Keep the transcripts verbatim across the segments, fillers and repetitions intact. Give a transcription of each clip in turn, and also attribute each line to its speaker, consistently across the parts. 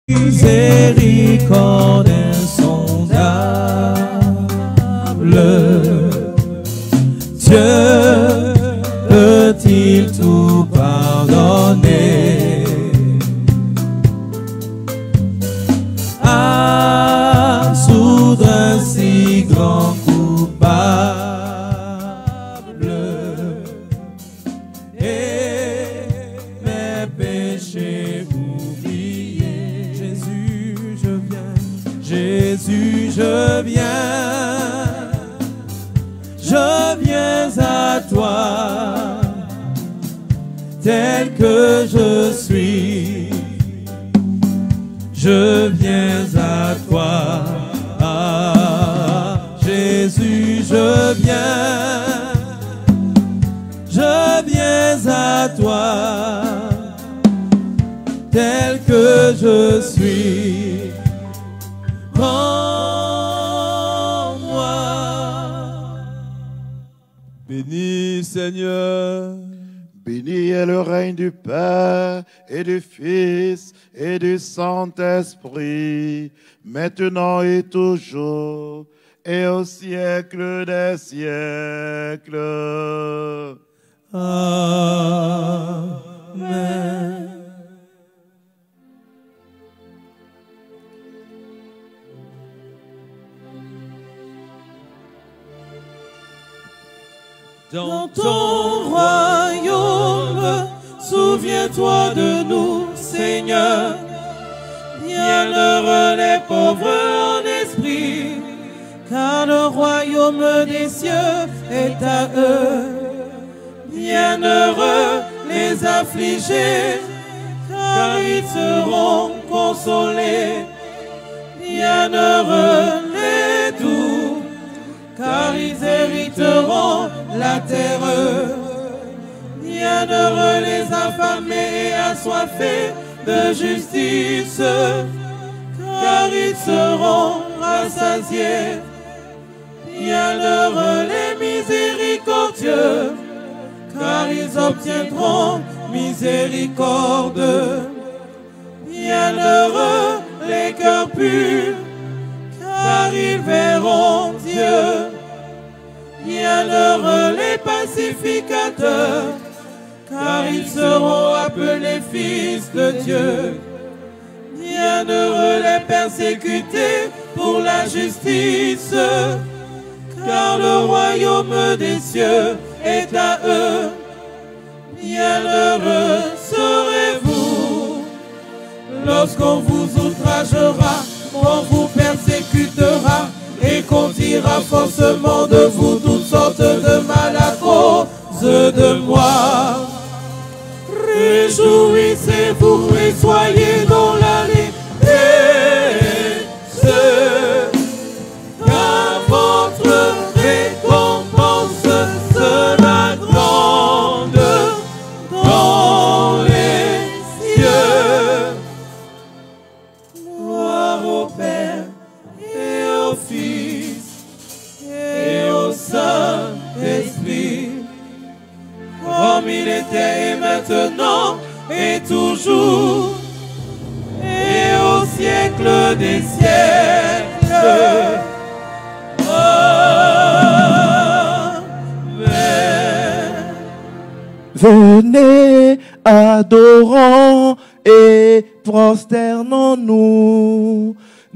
Speaker 1: miséricorde insondable. Dieu peut-il tout pardonner? Absoudre un si grand coupable et mes péchés oubliés. Jésus, je viens, Jésus, je viens, je viens à toi, tel que je suis. Je viens à toi, ah, Jésus, je viens, je viens à toi, tel que je suis. Prends-moi.
Speaker 2: Béni Seigneur.
Speaker 3: Béni est le règne du Père et du Fils et du Saint-Esprit, maintenant et toujours, et au siècle des siècles.
Speaker 1: Amen. Dans ton royaume, souviens-toi de nous, Seigneur. Bienheureux les pauvres en esprit, car le royaume des cieux est à eux. Bienheureux les affligés, car ils seront consolés. Bienheureux les doux, car ils hériteront la terre. Bienheureux les affamés et assoiffés de justice, car ils seront rassasiés. Bienheureux les miséricordieux, car ils obtiendront miséricorde. Bienheureux les cœurs purs, car ils verront Dieu. Bienheureux les pacificateurs, car ils seront appelés fils de Dieu. Bienheureux les persécutés pour la justice, car le royaume des cieux est à eux. Bienheureux serez-vous lorsqu'on vous outragera, on vous persécutera et qu'on dira faussement de vous toutes sortes de mal à cause de moi. Réjouissez-vous et soyez dans l'allégresse, car votre récompense sera grande dans les cieux. Gloire au Père et au Fils et au Saint-Esprit, comme il était et maintenant et toujours et au siècle des siècles. Amen.
Speaker 4: Venez, adorons et prosternons-nous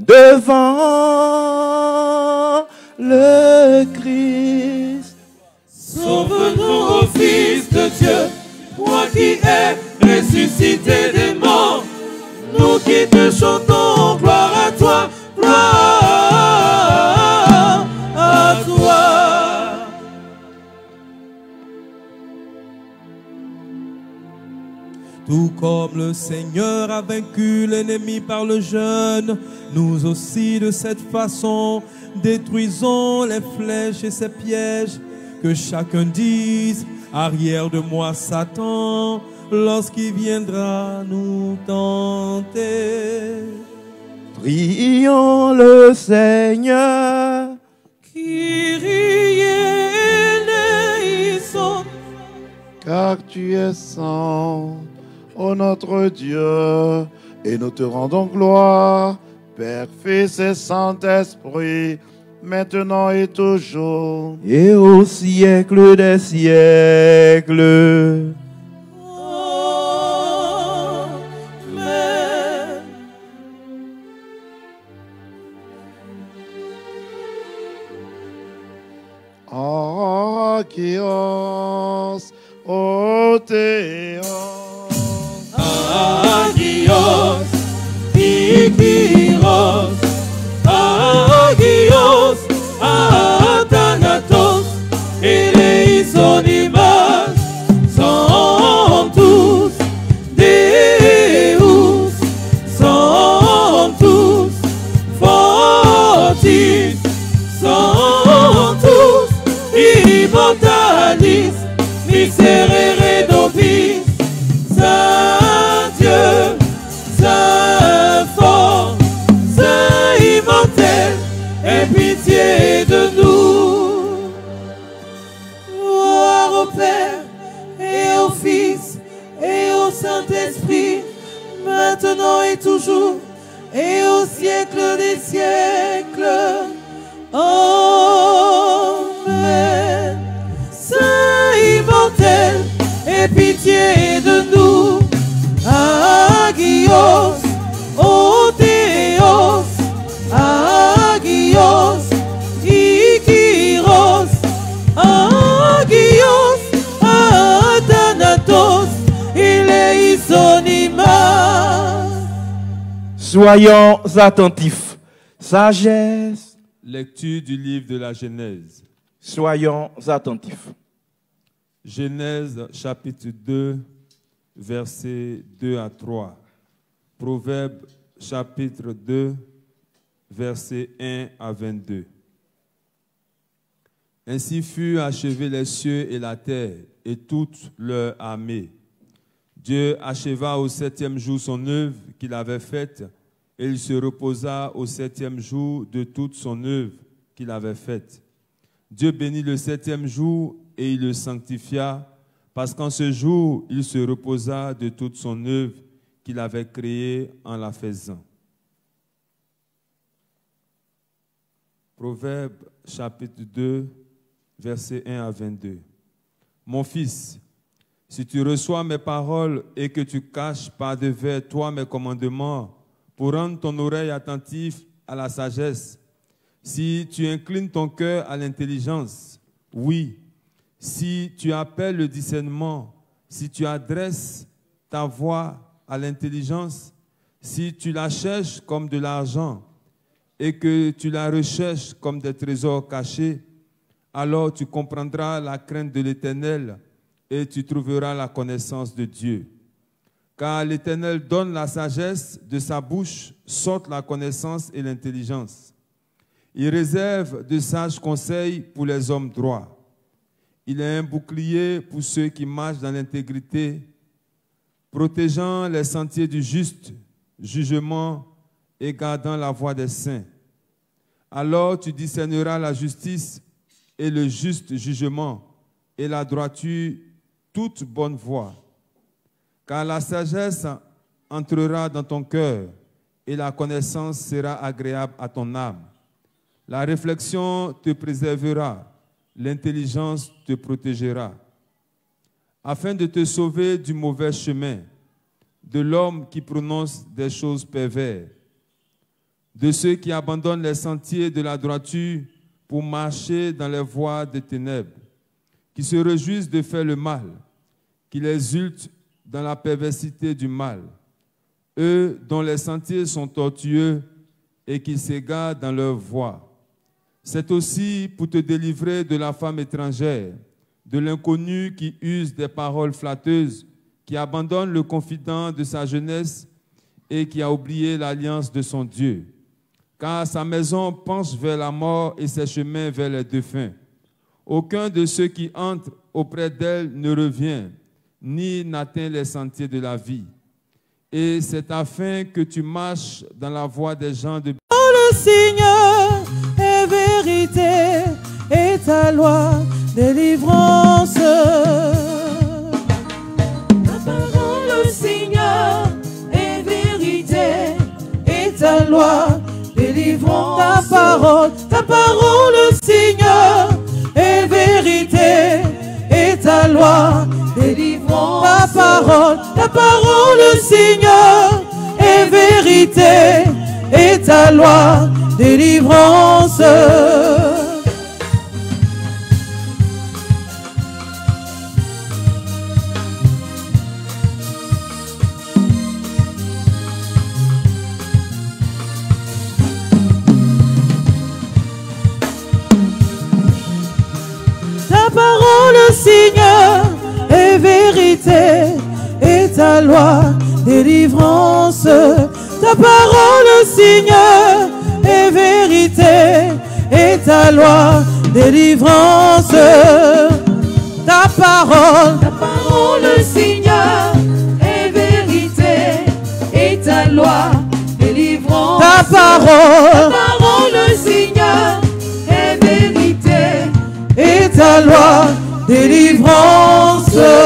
Speaker 4: devant le Christ.
Speaker 1: Sauve-nous, ô Fils de Dieu, toi qui es ressuscité des morts, nous qui te chantons, gloire à toi, gloire à toi. Tout comme le Seigneur a vaincu l'ennemi par le jeûne, nous aussi de cette façon détruisons les flèches et ses pièges. Que chacun dise, arrière de moi Satan, lorsqu'il viendra nous tenter.
Speaker 4: Prions le Seigneur.
Speaker 1: Kyrie eleison.
Speaker 3: Car tu es saint, ô notre Dieu, et nous te rendons gloire, Père, Fils et Saint-Esprit, maintenant et toujours.
Speaker 4: Et au siècle des siècles.
Speaker 1: Amen.
Speaker 3: Agios, o Theos.
Speaker 1: Agios, Ikiros, Agios, Athanatos, et les isonimas sont tous Deus, sont tous fortis, sont tous immortalis, miserere nobis, Saint Dieu, Saint fort, Saint immortel, aie pitié de nous. Gloire au Père et au Fils et au Saint-Esprit, maintenant et toujours, et au siècle des siècles. Amen. Saint immortel, aie pitié de nous. Agios, o Theos, Agios, Ikiros, Agios, Athanatos, Eleisonima.
Speaker 4: Soyons attentifs. Sagesse.
Speaker 2: Lecture du livre de la Genèse.
Speaker 4: Soyons attentifs.
Speaker 2: Genèse chapitre deux, versets deux à trois. Proverbes chapitre deux, versets un à vingt-deux. Ainsi furent achevés les cieux et la terre et toute leur armée. Dieu acheva au septième jour son œuvre qu'il avait faite, et il se reposa au septième jour de toute son œuvre qu'il avait faite. Dieu bénit le septième jour et il le sanctifia, parce qu'en ce jour, il se reposa de toute son œuvre qu'il avait créée en la faisant. Proverbe chapitre deux, versets un à vingt-deux. Mon fils, si tu reçois mes paroles et que tu caches par devers toi mes commandements, pour rendre ton oreille attentive à la sagesse, si tu inclines ton cœur à l'intelligence, oui, si tu appelles le discernement, si tu adresses ta voix à l'intelligence, si tu la cherches comme de l'argent et que tu la recherches comme des trésors cachés, alors tu comprendras la crainte de l'Éternel et tu trouveras la connaissance de Dieu. Car l'Éternel donne la sagesse, de sa bouche sortent la connaissance et l'intelligence. Il réserve de sages conseils pour les hommes droits. Il est un bouclier pour ceux qui marchent dans l'intégrité, protégeant les sentiers du juste jugement et gardant la voie des saints. Alors tu discerneras la justice et le juste jugement et la droiture, toute bonne voie. Car la sagesse entrera dans ton cœur et la connaissance sera agréable à ton âme. La réflexion te préservera, l'intelligence te protégera, afin de te sauver du mauvais chemin, de l'homme qui prononce des choses perverses, de ceux qui abandonnent les sentiers de la droiture pour marcher dans les voies des ténèbres, qui se réjouissent de faire le mal, qui exultent dans la perversité du mal, eux dont les sentiers sont tortueux et qui s'égarent dans leur voie. C'est aussi pour te délivrer de la femme étrangère, de l'inconnu qui use des paroles flatteuses, qui abandonne le confident de sa jeunesse et qui a oublié l'alliance de son Dieu. Car sa maison penche vers la mort et ses chemins vers les défunts. Aucun de ceux qui entrent auprès d'elle ne revient, ni n'atteint les sentiers de la vie. Et c'est afin que tu marches dans la voie des gens de...
Speaker 1: Oh, le Seigneur est vérité et ta loi délivrance. Ta parole, le Seigneur, est vérité
Speaker 5: ta loi, délivrance. Ta parole, ta parole, Seigneur, est vérité, et ta loi, délivrance. Ta parole, ta parole, Seigneur, est vérité, et ta loi, délivrance. Ta parole, Seigneur, est vérité, et ta loi, délivrance. Ta parole, Seigneur, est vérité, et ta loi, délivrance. Ta parole,
Speaker 6: ta parole, Seigneur, est vérité, et ta loi, délivrance.
Speaker 5: Ta parole,
Speaker 6: ta parole, Seigneur, est vérité,
Speaker 5: et ta loi, délivrance.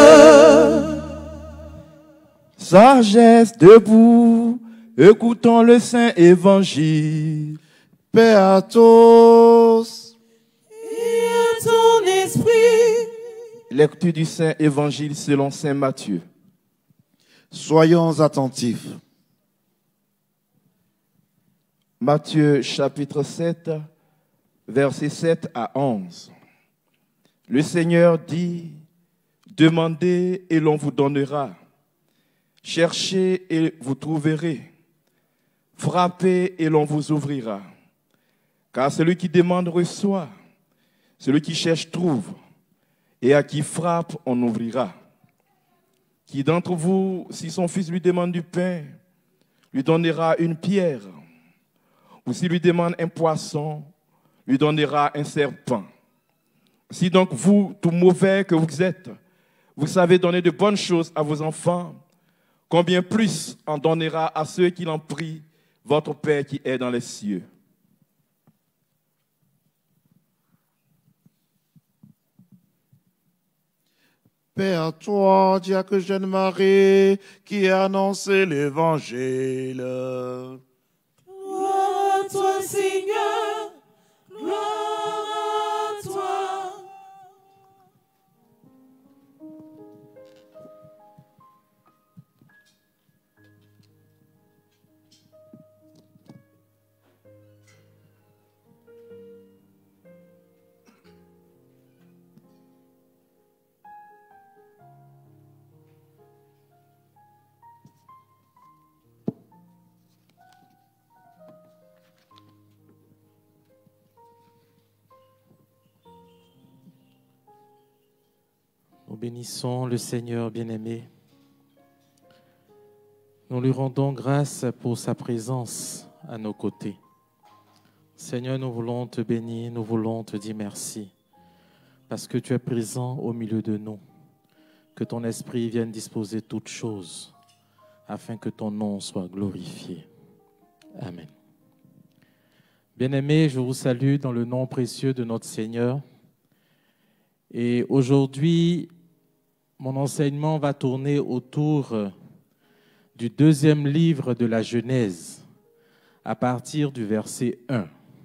Speaker 4: Sagesse debout, écoutons le Saint Évangile.
Speaker 3: Paix à tous.
Speaker 5: Et à ton esprit.
Speaker 4: Lecture du Saint Évangile selon Saint Matthieu.
Speaker 3: Soyons attentifs.
Speaker 4: Matthieu chapitre sept, versets sept à onze. Le Seigneur dit, demandez et l'on vous donnera. Cherchez et vous trouverez. Frappez et l'on vous ouvrira. Car celui qui demande reçoit, celui qui cherche trouve, et à qui frappe on ouvrira. Qui d'entre vous, si son fils lui demande du pain, lui donnera une pierre, ou s'il lui demande un poisson, lui donnera un serpent. Si donc vous, tout mauvais que vous êtes, vous savez donner de bonnes choses à vos enfants, combien plus en donnera à ceux qui l'en prient votre Père qui est dans les cieux.
Speaker 3: Paix à toi, diacre Jeanne Marie, qui a annoncé l'évangile.
Speaker 5: Gloire à toi, Seigneur, gloire à toi.
Speaker 7: Nous bénissons le Seigneur bien-aimé. Nous lui rendons grâce pour sa présence à nos côtés. Seigneur, nous voulons te bénir, nous voulons te dire merci, parce que tu es présent au milieu de nous. Que ton esprit vienne disposer toutes choses, afin que ton nom soit glorifié. Amen. Bien-aimés, je vous salue dans le nom précieux de notre Seigneur. Et aujourd'hui, mon enseignement va tourner autour du deuxième livre de la Genèse, à partir du verset un.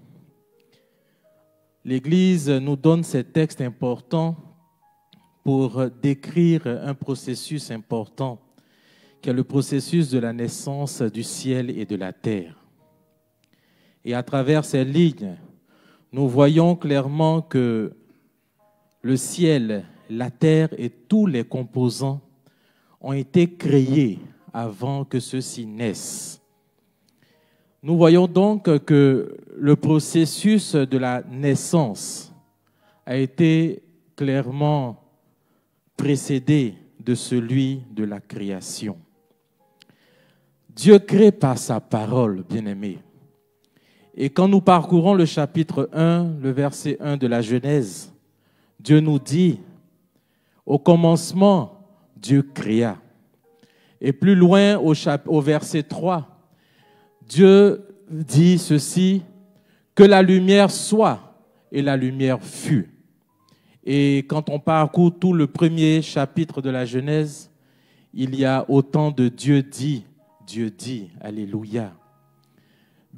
Speaker 7: L'Église nous donne ces textes importants pour décrire un processus important, qui est le processus de la naissance du ciel et de la terre. Et à travers ces lignes, nous voyons clairement que le ciel, la terre et tous les composants ont été créés avant que ceux-ci naissent. Nous voyons donc que le processus de la naissance a été clairement précédé de celui de la création. Dieu crée par sa parole, bien-aimés. Et quand nous parcourons le chapitre un, le verset un de la Genèse, Dieu nous dit, au commencement, Dieu créa. Et plus loin, au, chap- au verset trois, Dieu dit ceci, que la lumière soit, et la lumière fut. Et quand on parcourt tout le premier chapitre de la Genèse, il y a autant de Dieu dit, Dieu dit, alléluia.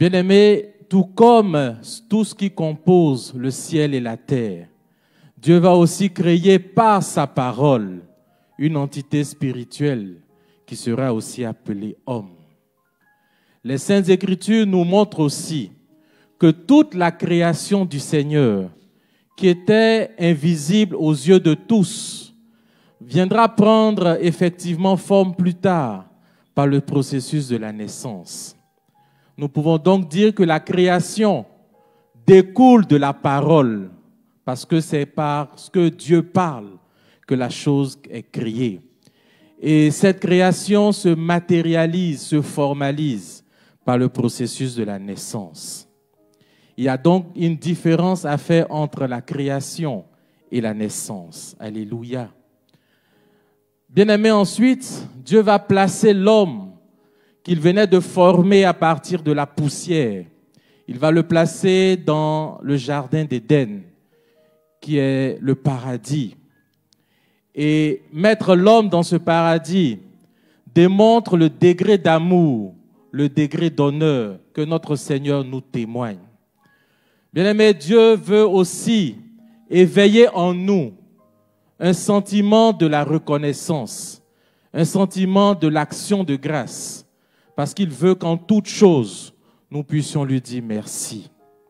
Speaker 7: Bien-aimés, tout comme tout ce qui compose le ciel et la terre, Dieu va aussi créer par sa parole une entité spirituelle qui sera aussi appelée homme. Les Saintes Écritures nous montrent aussi que toute la création du Seigneur, qui était invisible aux yeux de tous, viendra prendre effectivement forme plus tard par le processus de la naissance. Nous pouvons donc dire que la création découle de la parole, parce que c'est parce que Dieu parle que la chose est créée. Et cette création se matérialise, se formalise par le processus de la naissance. Il y a donc une différence à faire entre la création et la naissance. Alléluia. Bien-aimé, ensuite, Dieu va placer l'homme qu'il venait de former à partir de la poussière. Il va le placer dans le jardin d'Éden, qui est le paradis. Et mettre l'homme dans ce paradis démontre le degré d'amour, le degré d'honneur que notre Seigneur nous témoigne. Bien-aimé, Dieu veut aussi éveiller en nous un sentiment de la reconnaissance, un sentiment de l'action de grâce, parce qu'il veut qu'en toute chose, nous puissions lui dire merci.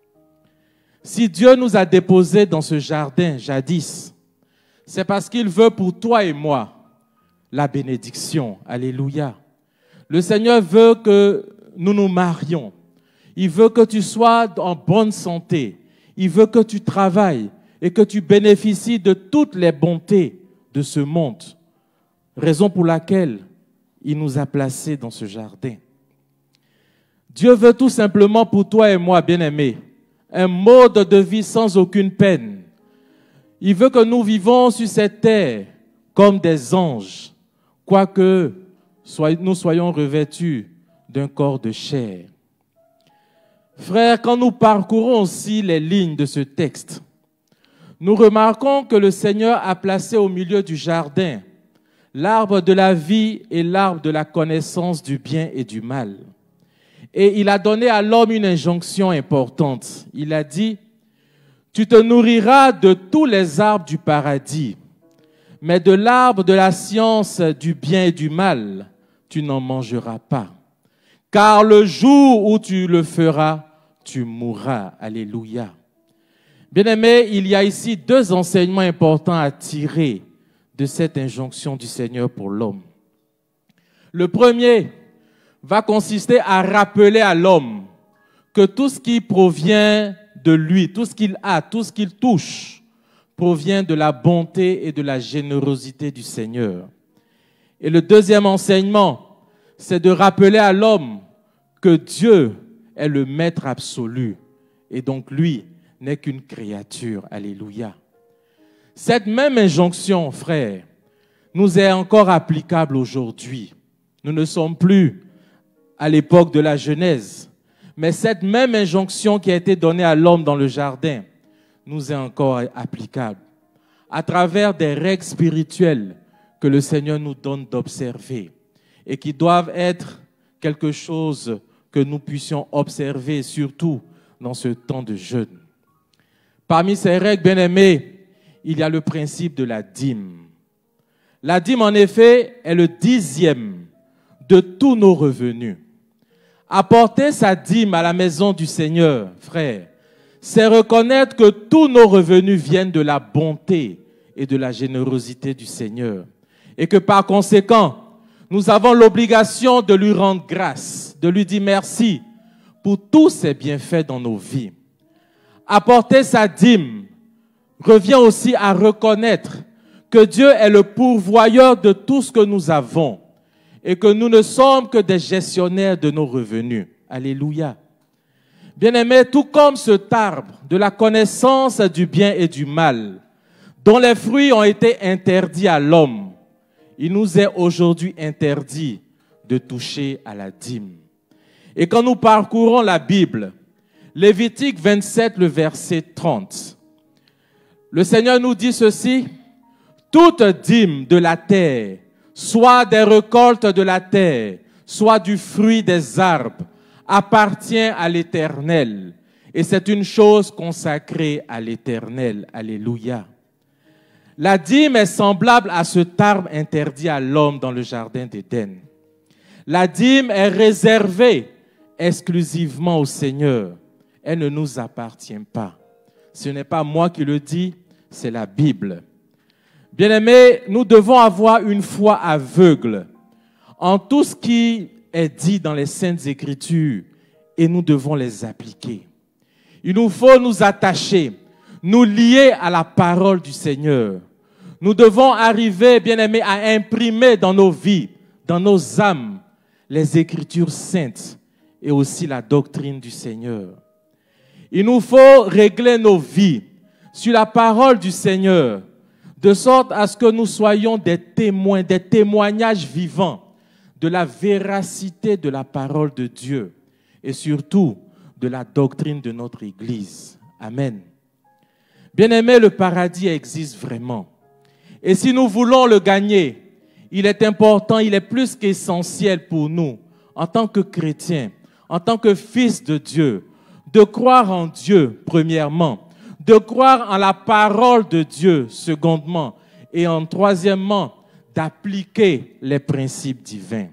Speaker 7: Si Dieu nous a déposés dans ce jardin jadis, c'est parce qu'il veut pour toi et moi la bénédiction. Alléluia. Le Seigneur veut que nous nous marions. Il veut que tu sois en bonne santé. Il veut que tu travailles et que tu bénéficies de toutes les bontés de ce monde. Raison pour laquelle il nous a placés dans ce jardin. Dieu veut tout simplement pour toi et moi, bien-aimés, un mode de vie sans aucune peine. Il veut que nous vivons sur cette terre comme des anges, quoique nous soyons revêtus d'un corps de chair. Frères, quand nous parcourons aussi les lignes de ce texte, nous remarquons que le Seigneur a placé au milieu du jardin l'arbre de la vie et l'arbre de la connaissance du bien et du mal. Et il a donné à l'homme une injonction importante. Il a dit, « Tu te nourriras de tous les arbres du paradis, mais de l'arbre de la science du bien et du mal, tu n'en mangeras pas. Car le jour où tu le feras, tu mourras. » Alléluia. Bien-aimés, il y a ici deux enseignements importants à tirer de cette injonction du Seigneur pour l'homme. Le premier va consister à rappeler à l'homme que tout ce qui provient de lui, tout ce qu'il a, tout ce qu'il touche, provient de la bonté et de la générosité du Seigneur. Et le deuxième enseignement, c'est de rappeler à l'homme que Dieu est le maître absolu et donc lui n'est qu'une créature. Alléluia. Cette même injonction, frère, nous est encore applicable aujourd'hui. Nous ne sommes plus à l'époque de la Genèse, mais cette même injonction qui a été donnée à l'homme dans le jardin nous est encore applicable à travers des règles spirituelles que le Seigneur nous donne d'observer et qui doivent être quelque chose que nous puissions observer, surtout dans ce temps de jeûne. Parmi ces règles, bien-aimés, il y a le principe de la dîme. La dîme, en effet, est le dixième de tous nos revenus. Apporter sa dîme à la maison du Seigneur, frère, c'est reconnaître que tous nos revenus viennent de la bonté et de la générosité du Seigneur. Et que par conséquent, nous avons l'obligation de lui rendre grâce, de lui dire merci pour tous ses bienfaits dans nos vies. Apporter sa dîme revient aussi à reconnaître que Dieu est le pourvoyeur de tout ce que nous avons et que nous ne sommes que des gestionnaires de nos revenus. Alléluia. Bien-aimés, tout comme cet arbre de la connaissance du bien et du mal, dont les fruits ont été interdits à l'homme, il nous est aujourd'hui interdit de toucher à la dîme. Et quand nous parcourons la Bible, Lévitique vingt-sept, le verset trente, le Seigneur nous dit ceci, « Toute dîme de la terre, soit des récoltes de la terre, soit du fruit des arbres, appartient à l'Éternel et c'est une chose consacrée à l'Éternel. Alléluia. La dîme est semblable à cet arbre interdit à l'homme dans le jardin d'Éden. La dîme est réservée exclusivement au Seigneur. Elle ne nous appartient pas. Ce n'est pas moi qui le dis, c'est la Bible. Bien-aimés, nous devons avoir une foi aveugle en tout ce qui est dit dans les Saintes Écritures et nous devons les appliquer. Il nous faut nous attacher, nous lier à la parole du Seigneur. Nous devons arriver, bien-aimés, à imprimer dans nos vies, dans nos âmes, les Écritures saintes et aussi la doctrine du Seigneur. Il nous faut régler nos vies sur la parole du Seigneur, de sorte à ce que nous soyons des témoins, des témoignages vivants de la véracité de la parole de Dieu et surtout de la doctrine de notre Église. Amen. Bien-aimés, le paradis existe vraiment. Et si nous voulons le gagner, il est important, il est plus qu'essentiel pour nous, en tant que chrétiens, en tant que fils de Dieu, de croire en Dieu, premièrement, de croire en la parole de Dieu, secondement, et en troisièmement, d'appliquer les principes divins.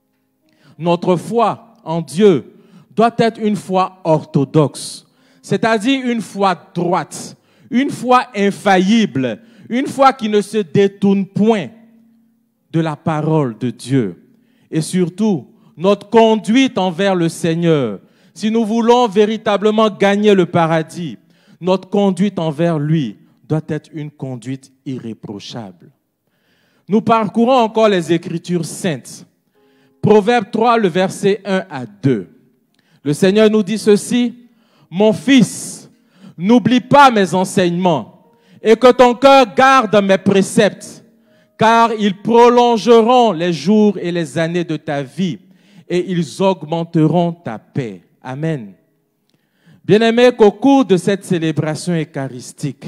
Speaker 7: Notre foi en Dieu doit être une foi orthodoxe, c'est-à-dire une foi droite, une foi infaillible, une foi qui ne se détourne point de la parole de Dieu. Et surtout, notre conduite envers le Seigneur. Si nous voulons véritablement gagner le paradis, notre conduite envers lui doit être une conduite irréprochable. Nous parcourons encore les Écritures saintes. Proverbe trois, le verset un à deux. Le Seigneur nous dit ceci: « Mon fils, n'oublie pas mes enseignements et que ton cœur garde mes préceptes, car ils prolongeront les jours et les années de ta vie et ils augmenteront ta paix. » Amen. Bien-aimés, qu'au cours de cette célébration eucharistique,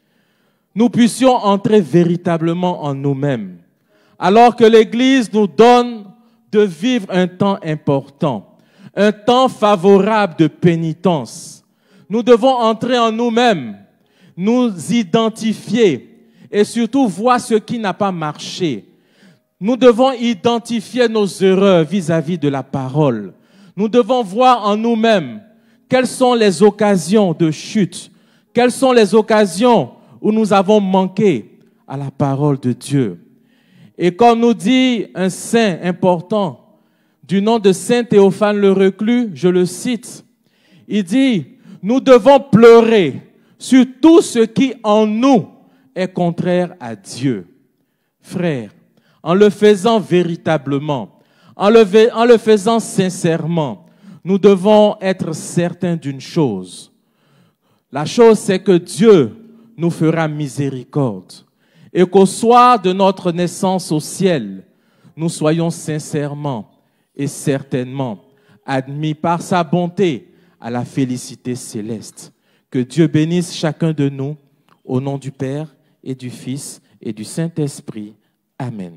Speaker 7: nous puissions entrer véritablement en nous-mêmes, alors que l'Église nous donne de vivre un temps important, un temps favorable de pénitence. Nous devons entrer en nous-mêmes, nous identifier et surtout voir ce qui n'a pas marché. Nous devons identifier nos erreurs vis-à-vis de la parole. Nous devons voir en nous-mêmes quelles sont les occasions de chute, quelles sont les occasions où nous avons manqué à la parole de Dieu. Et comme nous dit un saint important du nom de Saint Théophane le Reclus, je le cite, il dit « Nous devons pleurer sur tout ce qui en nous est contraire à Dieu. » Frères, en le faisant véritablement, en le, en le faisant sincèrement, nous devons être certains d'une chose. La chose, c'est que Dieu nous fera miséricorde et qu'au soir de notre naissance au ciel, nous soyons sincèrement et certainement admis par sa bonté à la félicité céleste. Que Dieu bénisse chacun de nous au nom du Père et du Fils et du Saint-Esprit. Amen.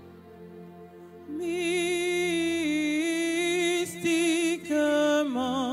Speaker 5: Mystiquement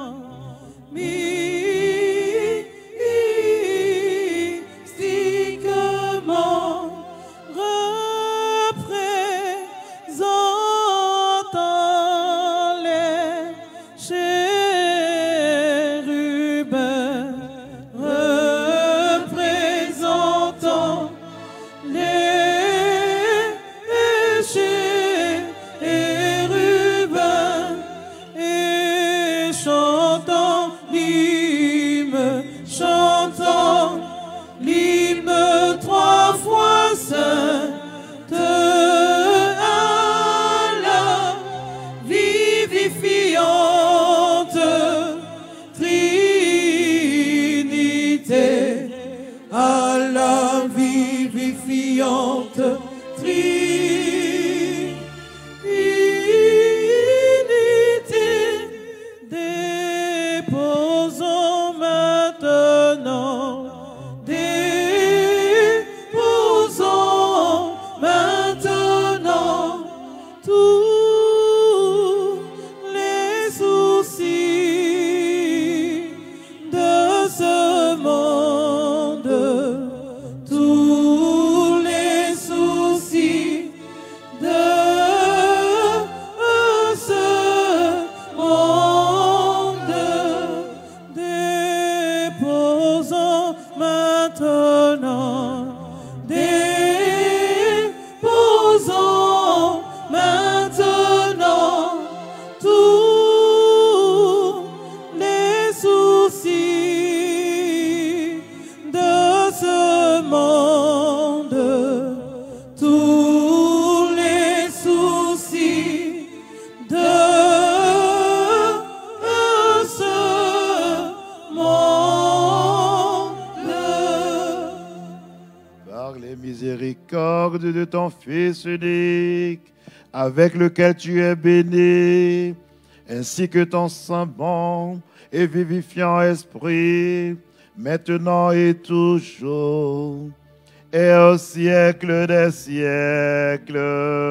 Speaker 3: par les miséricordes de ton Fils unique, avec lequel tu es béni, ainsi que ton saint bon et vivifiant esprit, maintenant et toujours, et au siècle des siècles.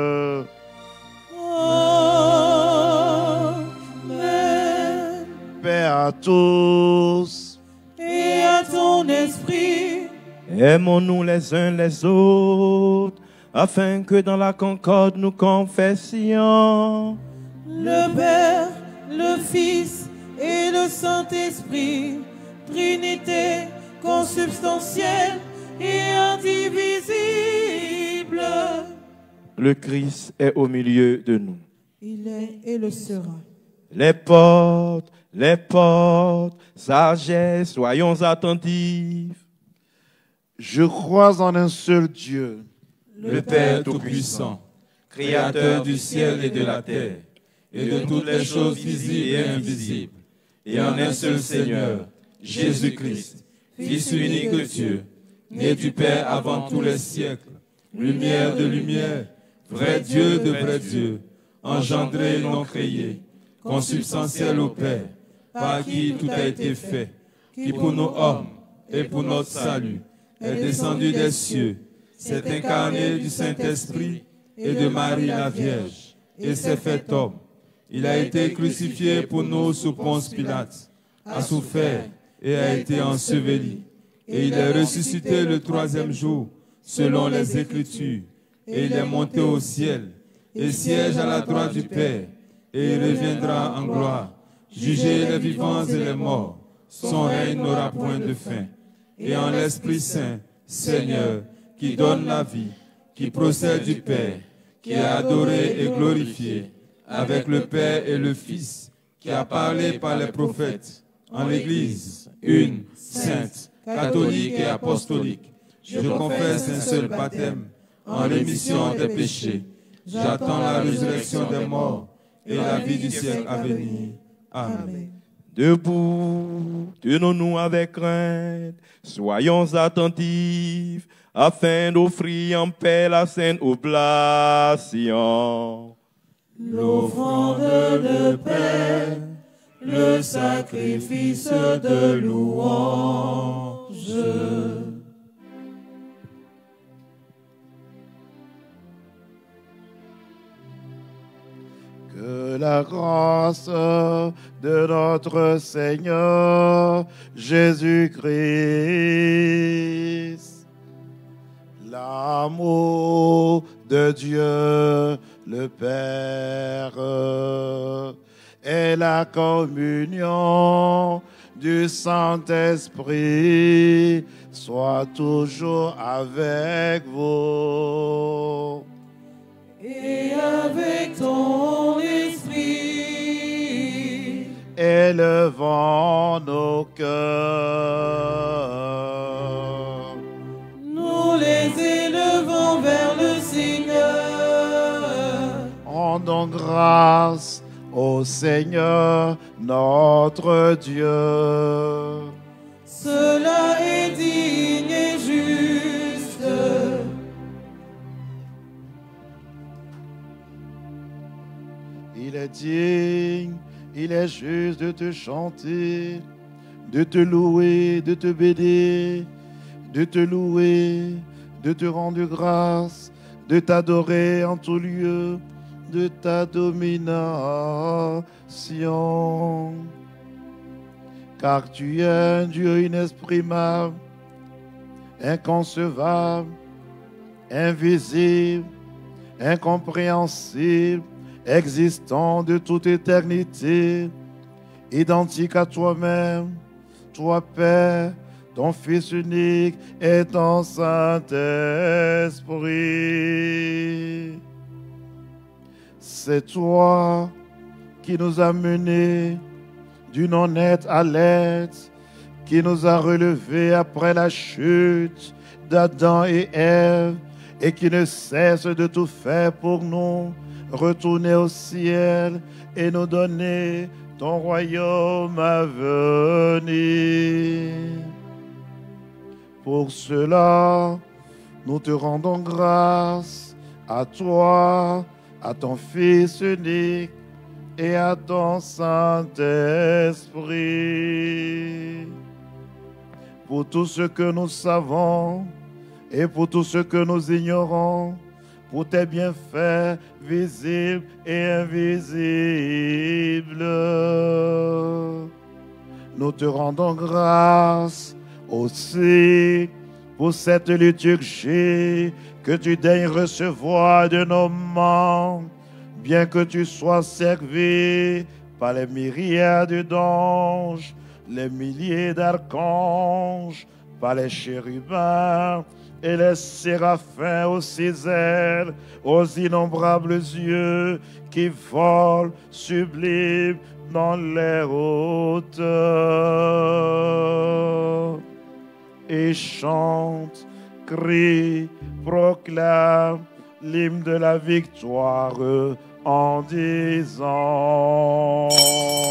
Speaker 5: Amen.
Speaker 3: Paix à tous.
Speaker 5: Et à ton esprit.
Speaker 4: Aimons-nous les uns les autres, afin que dans la concorde nous confessions.
Speaker 5: Le Père, le Fils et le Saint-Esprit, Trinité consubstantielle et indivisible.
Speaker 4: Le Christ est au milieu de nous.
Speaker 5: Il est et le sera.
Speaker 4: Les portes, les portes, sagesse, soyons attentifs.
Speaker 3: Je crois en un seul Dieu,
Speaker 2: le Père Tout-Puissant, Créateur du ciel et de la terre, et de toutes les choses visibles et invisibles, et en un seul Seigneur, Jésus-Christ, Fils unique de Dieu, né du Père avant tous les siècles, lumière de lumière, vrai Dieu de vrai Dieu, engendré et non créé, consubstantiel au Père, par qui tout a été fait, qui pour nos hommes et pour notre salut est descendu des cieux, s'est incarné du Saint-Esprit et de Marie la Vierge, et s'est fait homme. Il a été crucifié pour nous sous Ponce Pilate, a souffert et a été enseveli. Et il est ressuscité le troisième jour, selon les Écritures, et il est monté au ciel, et siège à la droite du Père, et il reviendra en gloire, juger les vivants et les morts. Son règne n'aura point de fin. Et en l'Esprit Saint, Seigneur, qui donne la vie, qui procède du Père, qui est adoré et glorifié, avec le Père et le Fils, qui a parlé par les prophètes, en l'Église, une, sainte, catholique et apostolique. Je confesse un seul baptême, en rémission des péchés. J'attends la résurrection des morts et la vie du siècle à venir. Amen.
Speaker 4: Debout, tenons-nous avec crainte, soyons attentifs, afin d'offrir en paix la sainte oblation.
Speaker 5: L'offrande de paix, le sacrifice de louange.
Speaker 3: Que la grâce de notre Seigneur Jésus-Christ, l'amour de Dieu le Père et la communion du Saint-Esprit soient toujours avec vous.
Speaker 5: Et avec ton esprit.
Speaker 3: Élevons nos cœurs.
Speaker 5: Nous les élevons vers le Seigneur.
Speaker 3: Rendons grâce au Seigneur notre Dieu.
Speaker 5: Cela est digne et juste.
Speaker 3: Il est digne, il est juste de te chanter, de te louer, de te bénir, de te louer, de te rendre grâce, de t'adorer en tout lieu, de ta domination. Car tu es un Dieu inexprimable, inconcevable, invisible, incompréhensible, existant de toute éternité, identique à toi-même, toi Père, ton Fils unique et ton Saint-Esprit. C'est toi qui nous as menés du non-être à l'être, qui nous a relevés après la chute d'Adam et Ève, et qui ne cesse de tout faire pour nous, retourner au ciel et nous donner ton royaume à venir. Pour cela, nous te rendons grâce à toi, à ton Fils unique et à ton Saint-Esprit. Pour tout ce que nous savons et pour tout ce que nous ignorons, pour tes bienfaits visibles et invisibles. Nous te rendons grâce aussi pour cette liturgie que tu daignes recevoir de nos mains, bien que tu sois servi par les myriades d'anges, les milliers d'archanges, par les chérubins et les séraphins aux six ailes, aux innombrables yeux qui volent sublimes dans les hauteurs. Et chante, crie, proclame l'hymne de la victoire en disant: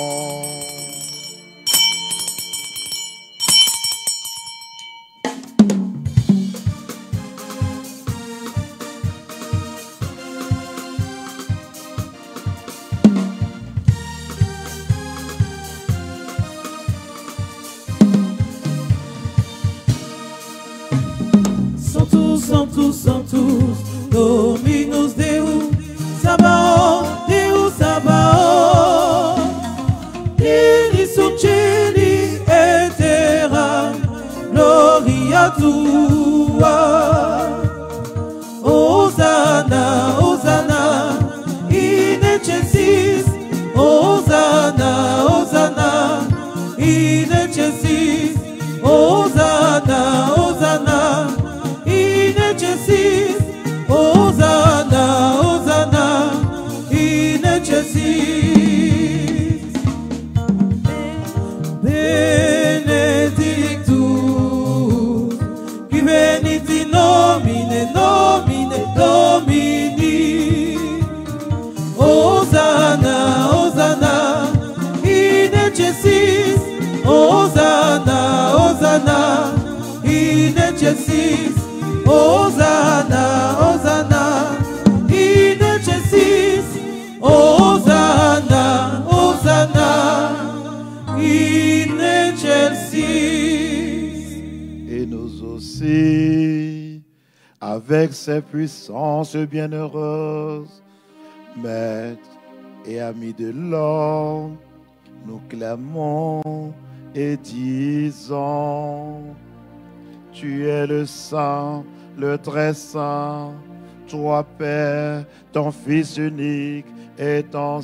Speaker 5: Santus, Santus, Dominus Deus, Sabaoth, Deus Sabaoth, in suceli et terra, gloria tua. Hosanna, Hosanna, in excelsis, Hosanna, Hosanna, in excelsis, Hosanna, Hosanna. Hosanna, Hosanna, in excelsis. Benedictus, qui venit in nomine, nomine Domini. Hosanna, Hosanna, in excelsis. Hosanna, Hosanna, in excelsis. Hosanna, Hosanna, in excelsis. Hosanna, Hosanna, in excelsis.
Speaker 3: Et nous aussi, avec ces puissances bienheureuses, maîtres et amis de l'homme, nous clamons et disons: tu es le Saint, le très saint, toi Père, ton Fils unique et ton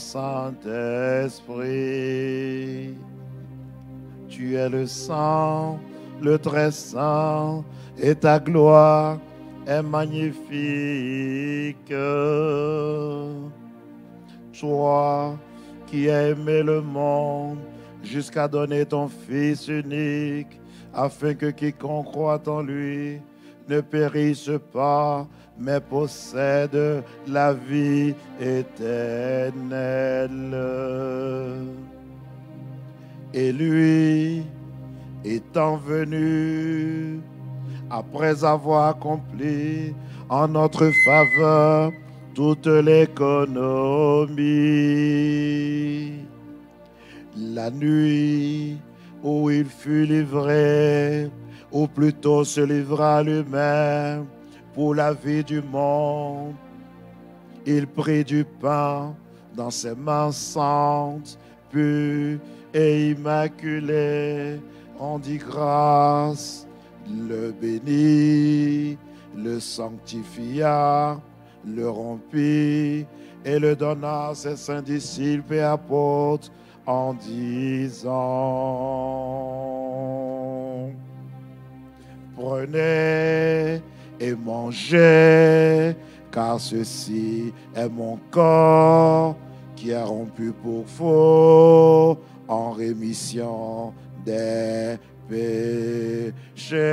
Speaker 3: Saint-Esprit. Tu es le Saint, le très saint, et ta gloire est magnifique. Toi qui as aimé le monde jusqu'à donner ton Fils unique, afin que quiconque croit en lui ne périsse pas, mais possède la vie éternelle. Et lui, étant venu, après avoir accompli en notre faveur toute l'économie, la nuit où il fut livré, ou plutôt se livra lui-même pour la vie du monde, il prit du pain dans ses mains saintes, pures et immaculées, rendit grâce, le bénit, le sanctifia, le rompit et le donna à ses saints disciples et apôtres en disant: prenez et mangez, car ceci est mon corps qui est rompu pour vous en rémission des péchés.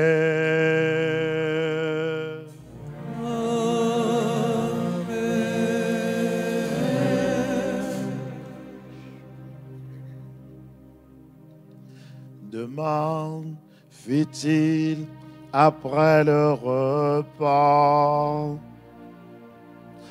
Speaker 3: Demain, fit-il après le repas,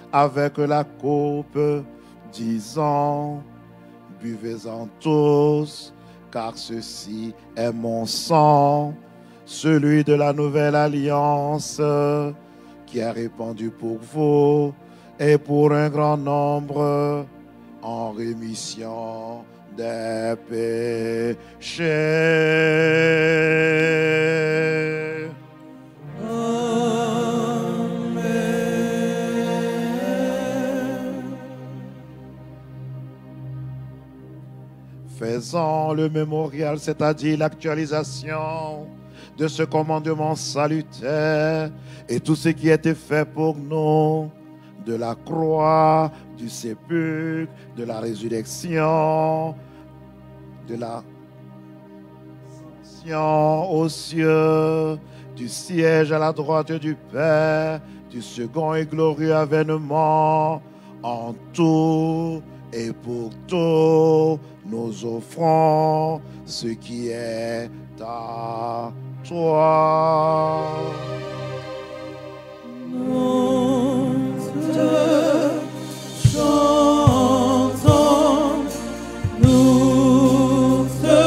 Speaker 3: avec la coupe, disant, buvez-en tous, car ceci est mon sang, celui de la nouvelle alliance, qui est répandu pour vous et pour un grand nombre en rémission des péchés. Faisons le mémorial, c'est-à-dire l'actualisation de ce commandement salutaire et tout ce qui a été fait pour nous, de la croix, du sépulcre, de la résurrection, de la ascension aux cieux, du siège à la droite du Père, du second et glorieux avènement, en tout et pour tout, nous offrons ce qui est à toi.
Speaker 5: Nous te chantons, nous te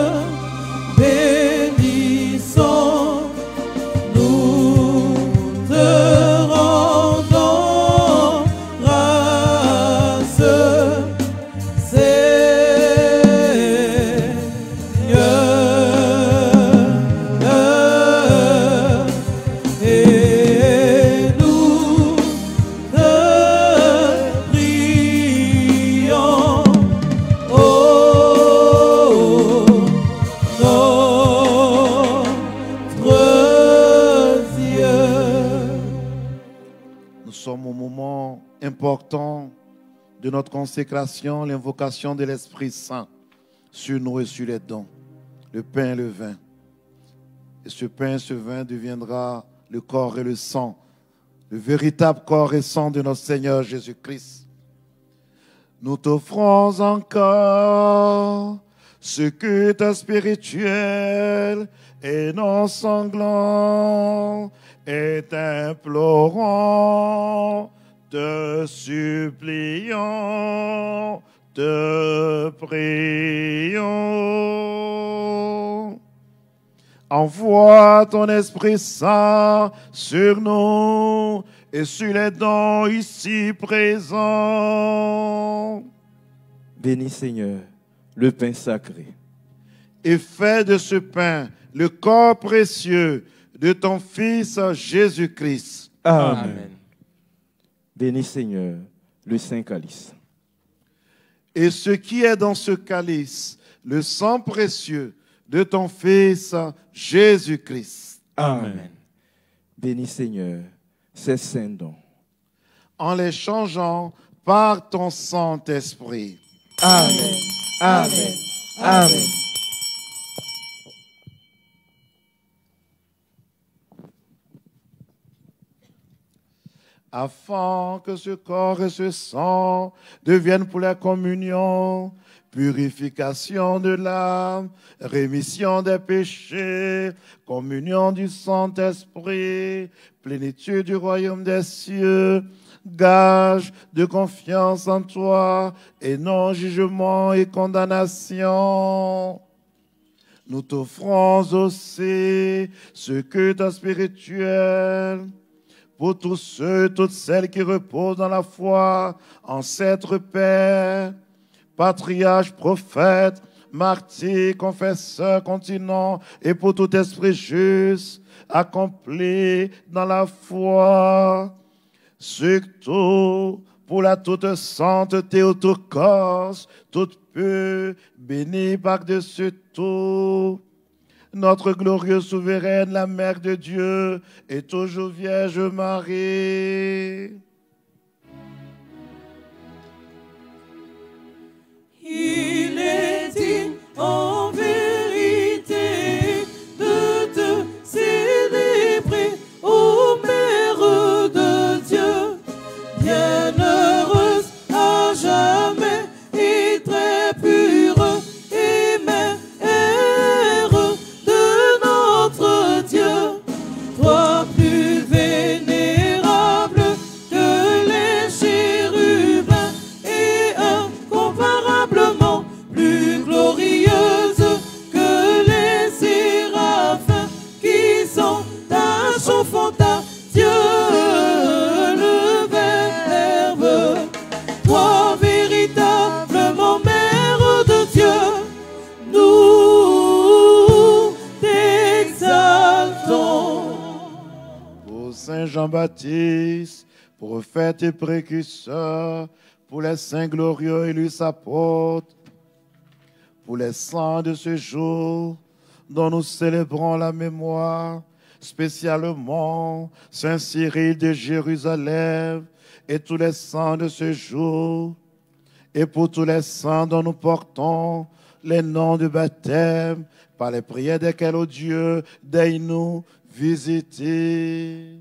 Speaker 5: bénissons, nous te rendons grâce, et nous te prions, ô notre Dieu.
Speaker 3: Nous sommes au moment important de notre consécration, l'invocation de l'Esprit Saint sur nous et sur les dons, le pain et le vin. Et ce pain et ce vin deviendra le corps et le sang, le véritable corps et sang de notre Seigneur Jésus-Christ. Nous t'offrons encore ce culte spirituel et non sanglant, et t'implorons, te supplions, te prions. Envoie ton Esprit Saint sur nous et sur les dons ici présents.
Speaker 4: Bénis Seigneur le pain sacré.
Speaker 3: Et fais de ce pain le corps précieux de ton Fils Jésus-Christ.
Speaker 4: Amen.
Speaker 7: Amen.
Speaker 4: Bénis Seigneur le saint calice.
Speaker 3: Et ce qui est dans ce calice, le sang précieux de ton Fils Jésus-Christ.
Speaker 4: Amen. Bénis Seigneur ces saints dons.
Speaker 3: En les changeant par ton Saint-Esprit.
Speaker 4: Amen. Amen. Amen.
Speaker 3: Afin que ce corps et ce sang deviennent pour la communion, purification de l'âme, rémission des péchés, communion du Saint-Esprit, plénitude du royaume des cieux, gage de confiance en toi et non jugement et condamnation. Nous t'offrons aussi ce culte spirituel pour tous ceux, toutes celles qui reposent dans la foi, ancêtres, pères, patriarches, prophètes, martyrs, confesseurs, continents, et pour tout esprit juste, accompli dans la foi. Surtout pour la toute sainte Théotokos, toute pure, bénie par-dessus tout. Notre glorieuse souveraine, la Mère de Dieu, et toujours Vierge Marie.
Speaker 5: Il est digne en vérité de te célébrer, ô Mère de Dieu, bienheureuse à jamais et très pure, et mère de notre Dieu, toi plus vénérable que
Speaker 3: Jean-Baptiste, prophète et précurseur, pour les saints glorieux élus apôtres, pour les saints de ce jour dont nous célébrons la mémoire, spécialement Saint Cyril de Jérusalem et tous les saints de ce jour, et pour tous les saints dont nous portons les noms de baptême, par les prières desquels, ô Dieu, daigne nous visiter.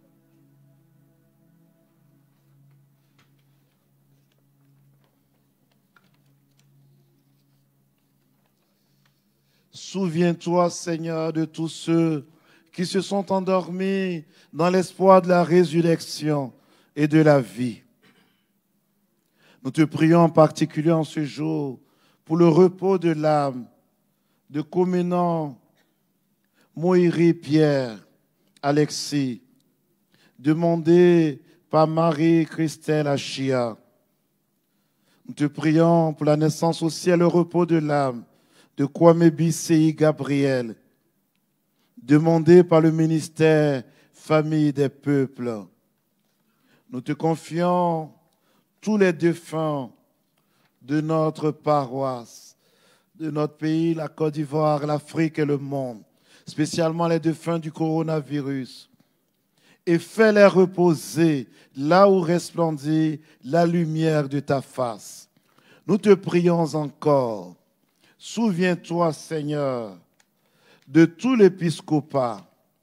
Speaker 3: Souviens-toi, Seigneur, de tous ceux qui se sont endormis dans l'espoir de la résurrection et de la vie. Nous te prions en particulier en ce jour pour le repos de l'âme de Comenan, Moïri Pierre, Alexis, demandé par Marie-Christelle Achia. Nous te prions pour la naissance au ciel et le repos de l'âme de Kwame Bissei Gabriel, demandé par le ministère Famille des peuples. Nous te confions tous les défunts de notre paroisse, de notre pays, la Côte d'Ivoire, l'Afrique et le monde, spécialement les défunts du coronavirus, et fais-les reposer là où resplendit la lumière de ta face. Nous te prions encore. Souviens-toi, Seigneur, de tout l'épiscopat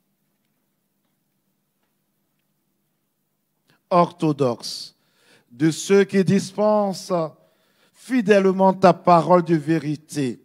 Speaker 3: orthodoxe, de ceux qui dispensent fidèlement ta parole de vérité,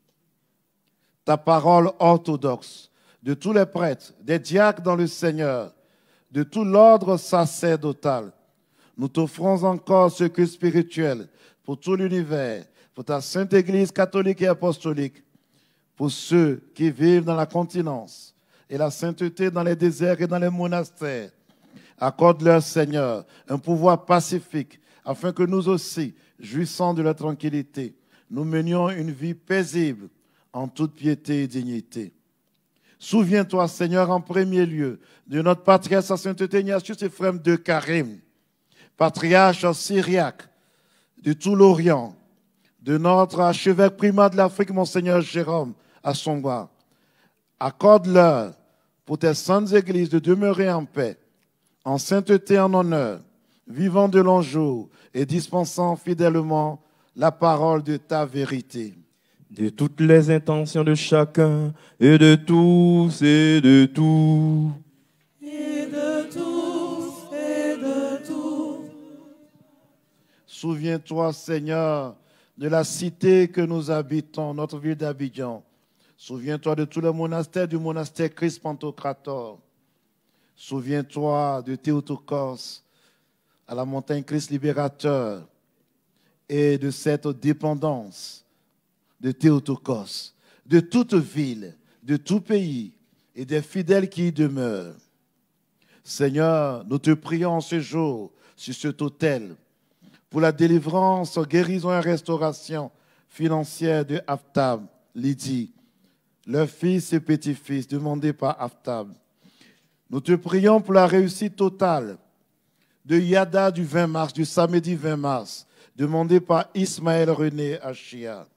Speaker 3: ta parole orthodoxe, de tous les prêtres, des diacres dans le Seigneur, de tout l'ordre sacerdotal. Nous t'offrons encore ce que spirituel pour tout l'univers, pour ta sainte Église catholique et apostolique, pour ceux qui vivent dans la continence et la sainteté dans les déserts et dans les monastères. Accorde-leur, Seigneur, un pouvoir pacifique, afin que nous aussi, jouissant de la tranquillité, nous menions une vie paisible en toute piété et dignité. Souviens-toi, Seigneur, en premier lieu, de notre patriarche, sa sainteté Ignatius Ephrem de Karim, patriarche syriaque de tout l'Orient, de notre archevêque primat de l'Afrique, Monseigneur Jérôme Assongwa. Accorde-leur pour tes saintes églises de demeurer en paix, en sainteté, en honneur, vivant de longs jours et dispensant fidèlement la parole de ta vérité.
Speaker 4: De toutes les intentions de chacun et de tous et de tout.
Speaker 5: Et de tous et de tout.
Speaker 3: Souviens-toi, Seigneur, de la cité que nous habitons, notre ville d'Abidjan. Souviens-toi de tous les monastères du monastère Christ Pantocrator. Souviens-toi de Théotokos, à la montagne Christ Libérateur, et de cette dépendance de Théotokos, de toute ville, de tout pays, et des fidèles qui y demeurent. Seigneur, nous te prions en ce jour, sur cet autel, pour la délivrance, guérison et restauration financière de Aftab, Lydie, leur fils et petit-fils, demandés par Aftab. Nous te prions pour la réussite totale de Yada du vingt mars, du samedi vingt mars, demandé par Ismaël René Achia.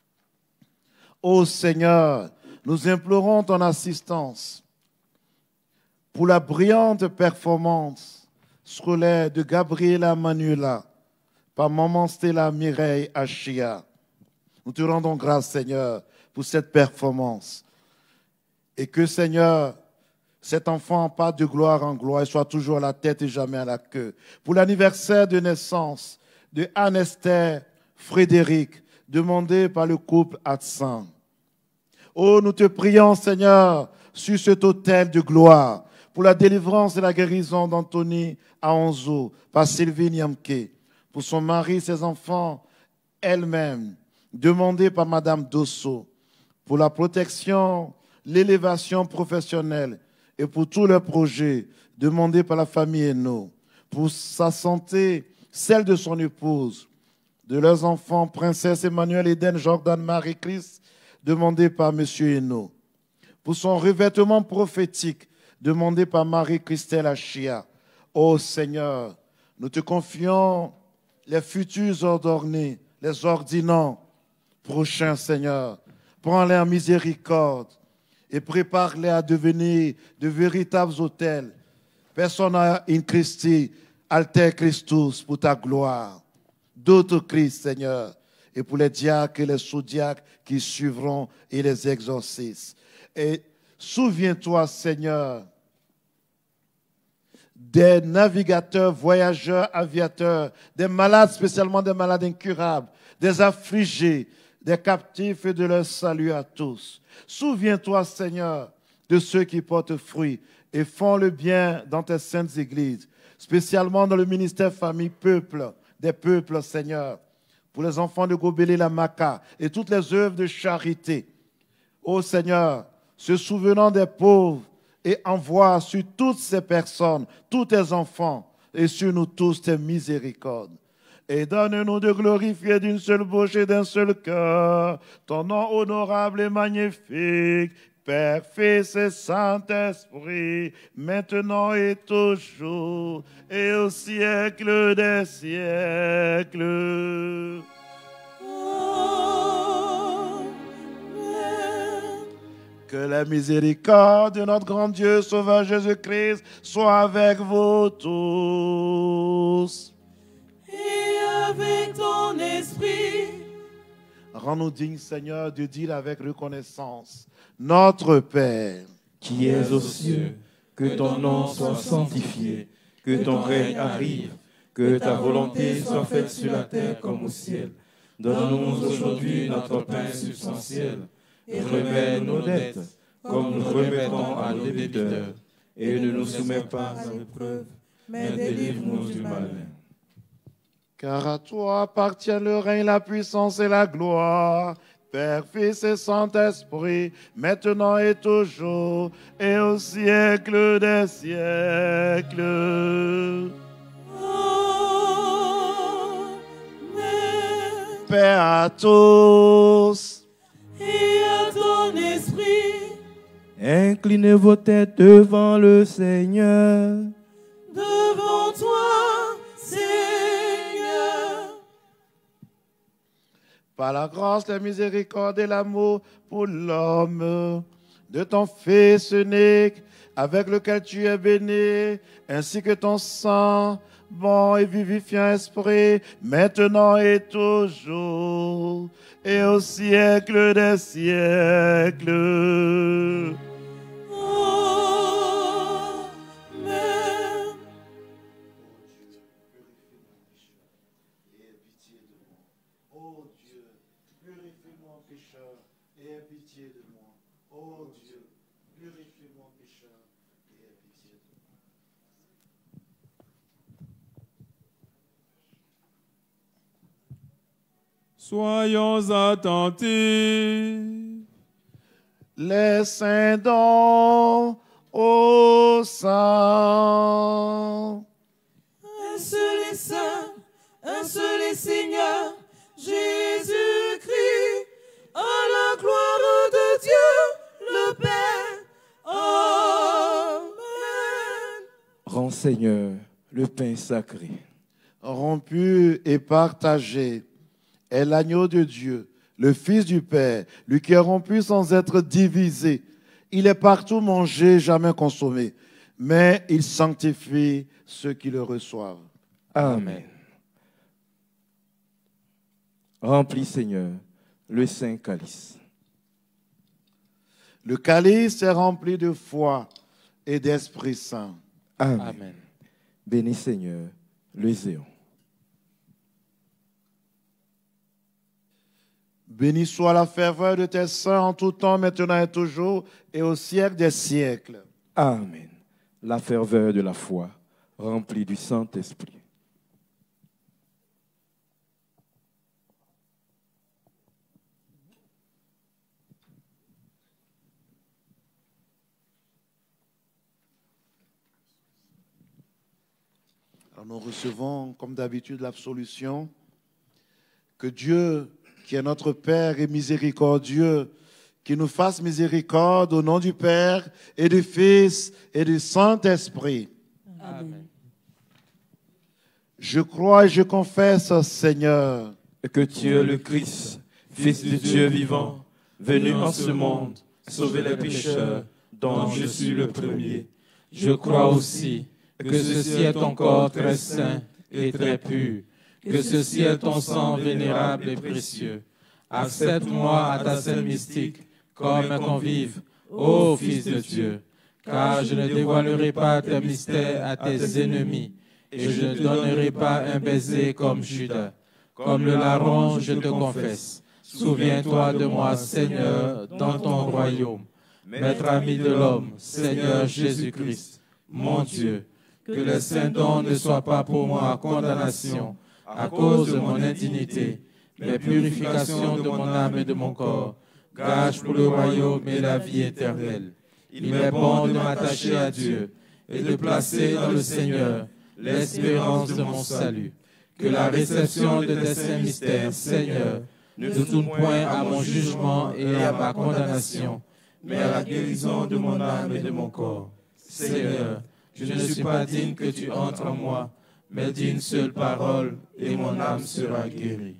Speaker 3: Ô Seigneur, nous implorons ton assistance pour la brillante performance scolaire de Gabriela Manuela par Maman Stella Mireille Achia. Nous te rendons grâce, Seigneur, pour cette performance. Et que, Seigneur, cet enfant passe de gloire en gloire et soit toujours à la tête et jamais à la queue. Pour l'anniversaire de naissance de Anne-Esther Frédéric, demandé par le couple Hatsan. Oh, nous te prions, Seigneur, sur cet autel de gloire, pour la délivrance et la guérison d'Anthony Aonzo, par Sylvie Niamke, pour son mari, ses enfants, elle-même, demandé par Madame Dosso, pour la protection, l'élévation professionnelle et pour tous leurs projets demandés par la famille Hainaut, pour sa santé, celle de son épouse, de leurs enfants, Princesse Emmanuel Eden Jordan Marie-Christ, demandé par M. Hainaut, pour son revêtement prophétique demandé par Marie-Christelle Achia. Ô Seigneur, nous te confions les futurs ordonnés, les ordinants prochains, Seigneur. Prends-les en miséricorde et prépare-les à devenir de véritables autels. Persona in Christi, alter Christus, pour ta gloire. D'autres Christ, Seigneur, et pour les diacres et les sous-diacres qui suivront et les exorcistes. Et souviens-toi, Seigneur, des navigateurs, voyageurs, aviateurs, des malades, spécialement des malades incurables, des affligés, des captifs et de leur salut à tous. Souviens-toi, Seigneur, de ceux qui portent fruit et font le bien dans tes saintes églises, spécialement dans le ministère famille peuple, des peuples, Seigneur, pour les enfants de Gobelé-la-Maca et toutes les œuvres de charité. Ô Seigneur, se souvenant des pauvres et envoie sur toutes ces personnes, tous tes enfants et sur nous tous tes miséricordes. Et donne-nous de glorifier d'une seule bouche et d'un seul cœur ton nom honorable et magnifique, Père, Fils et Saint-Esprit, maintenant et toujours, et au siècle des siècles. Que la miséricorde de notre grand Dieu, Sauveur Jésus-Christ, soit avec vous tous.
Speaker 6: Et avec ton esprit.
Speaker 3: Rends-nous dignes, Seigneur, de dire avec reconnaissance, notre Père,
Speaker 4: qui es aux cieux, que ton nom soit sanctifié, que ton règne arrive, que ta volonté soit faite sur la terre comme au ciel. Donne-nous aujourd'hui notre pain substantiel, et remets nos dettes, comme nous remettons à nos débiteurs, et ne nous soumets pas à l'épreuve, mais délivre-nous du malin.
Speaker 3: Car à toi appartient le règne, la puissance et la gloire, Père, Fils et Saint-Esprit, maintenant et toujours, et au siècle des siècles.
Speaker 6: Amen.
Speaker 3: Paix à tous.
Speaker 6: Et à ton esprit.
Speaker 4: Inclinez vos têtes devant le Seigneur.
Speaker 6: Devant toi, Seigneur.
Speaker 3: Par la grâce, la miséricorde et l'amour pour l'homme, de ton Fils unique, avec lequel tu es béni, ainsi que ton sang, bon et vivifiant esprit, maintenant et toujours, et au siècle des siècles.
Speaker 6: Amen.
Speaker 3: Oh Dieu, purifie mon pécheur et aie pitié de moi. Oh Dieu, purifie mon pécheur et aie pitié de moi.
Speaker 2: Soyons attentifs.
Speaker 3: Les saints dons au sang.
Speaker 6: Un seul est saint, un seul est Seigneur, Jésus-Christ, à la gloire de Dieu, le Père. Amen.
Speaker 4: Rends, Seigneur, le pain sacré.
Speaker 3: Rompu et partagé est l'agneau de Dieu, le Fils du Père, lui qui est rompu sans être divisé. Il est partout mangé, jamais consommé, mais il sanctifie ceux qui le reçoivent.
Speaker 4: Amen. Remplis, Seigneur, le saint calice.
Speaker 3: Le calice est rempli de foi et d'Esprit Saint.
Speaker 4: Amen.
Speaker 7: Amen.
Speaker 4: Bénis, Seigneur, le zéon.
Speaker 3: Béni soit la ferveur de tes saints en tout temps, maintenant et toujours, et au siècle des siècles.
Speaker 4: Amen. La ferveur de la foi, remplie du Saint-Esprit.
Speaker 3: Alors nous recevons, comme d'habitude, l'absolution. Que Dieu, qui est notre Père et miséricordieux, qui nous fasse miséricorde au nom du Père et du Fils et du Saint-Esprit.
Speaker 5: Amen.
Speaker 3: Je crois et je confesse, Seigneur,
Speaker 4: que tu es le Christ, Fils du Dieu vivant, venu en ce monde, sauver les pécheurs, dont je suis le premier.
Speaker 7: Je crois aussi que ceci est ton corps très saint et très pur, que ceci est ton sang vénérable et précieux. Accepte-moi à ta scène mystique comme un convive, ô Fils de Dieu, car je ne dévoilerai pas tes mystères à tes ennemis, et je ne donnerai pas un baiser comme Judas. Comme le larron, je te confesse. Souviens-toi de moi, Seigneur, dans ton royaume. Maître ami de l'homme, Seigneur Jésus-Christ, mon Dieu, que les saints dons ne soient pas pour moi condamnation à cause de mon indignité, mais purification de mon âme et de mon corps, gage pour le royaume et la vie éternelle. Il m'est bon de m'attacher à Dieu et de placer dans le Seigneur l'espérance de mon salut. Que la réception de tes saints mystères, Seigneur, ne tourne point à mon jugement et à ma condamnation, mais à la guérison de mon âme et de mon corps. Seigneur, je ne suis pas digne que tu entres en moi, mais d'une seule parole, et mon âme sera guérie.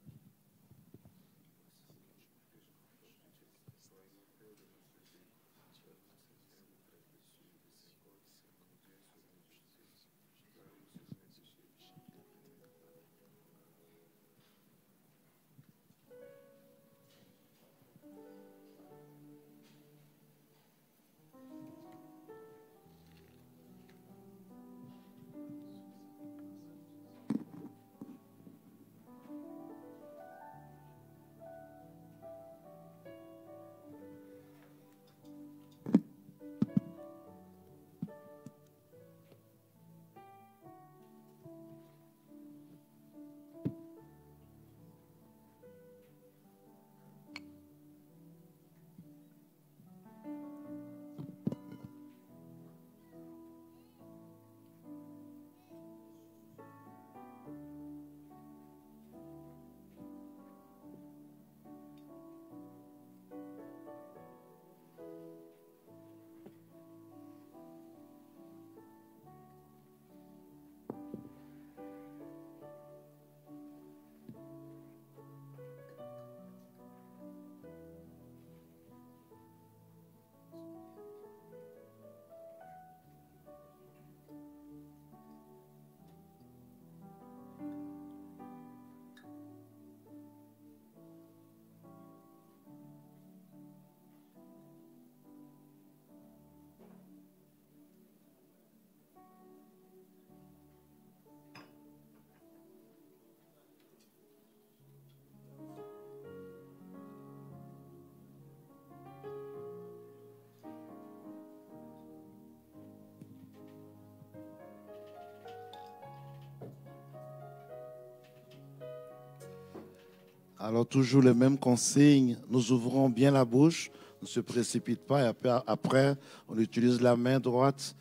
Speaker 3: Alors toujours les mêmes consignes, nous ouvrons bien la bouche, on ne se précipite pas et après, après on utilise la main droite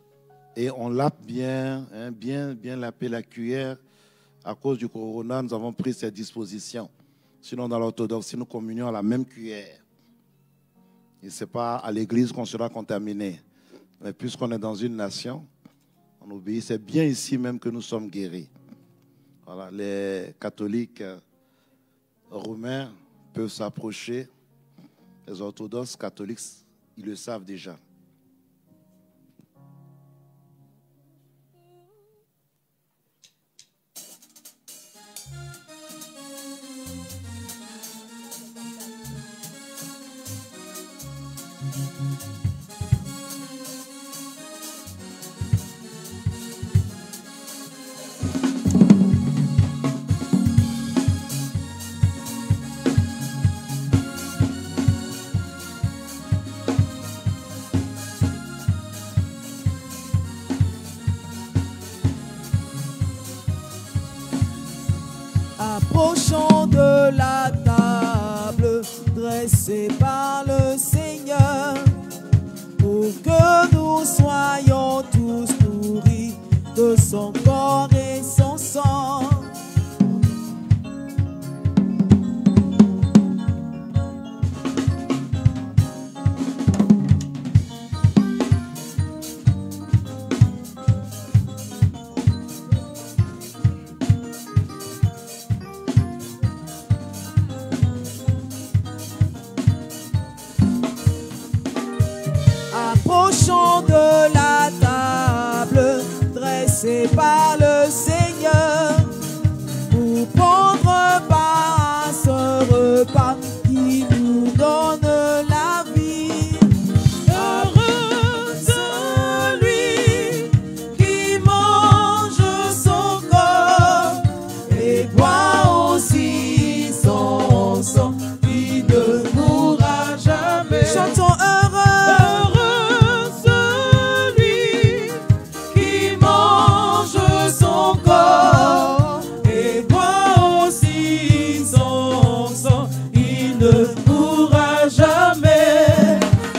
Speaker 3: et on lappe bien, hein, bien, bien laper la cuillère. À cause du corona, nous avons pris ces dispositions. Sinon dans l'orthodoxie, nous communions à la même cuillère. Et ce n'est pas à l'église qu'on sera contaminé. Mais puisqu'on est dans une nation, on obéit. C'est bien ici même que nous sommes guéris. Voilà, les catholiques romains peuvent s'approcher. Les orthodoxes catholiques, ils le savent déjà.
Speaker 6: Approchons de la table dressée par le Seigneur pour que nous soyons tous nourris de son corps et son sang. par le Seigneur pour prendre part à ce repas qui nous donne la vie. Heureux celui qui mange son corps et boit aussi son sang, qui ne mourra jamais. Chantons heureux, heureux celui qui mange son corps et boit aussi son sang, il ne mourra jamais.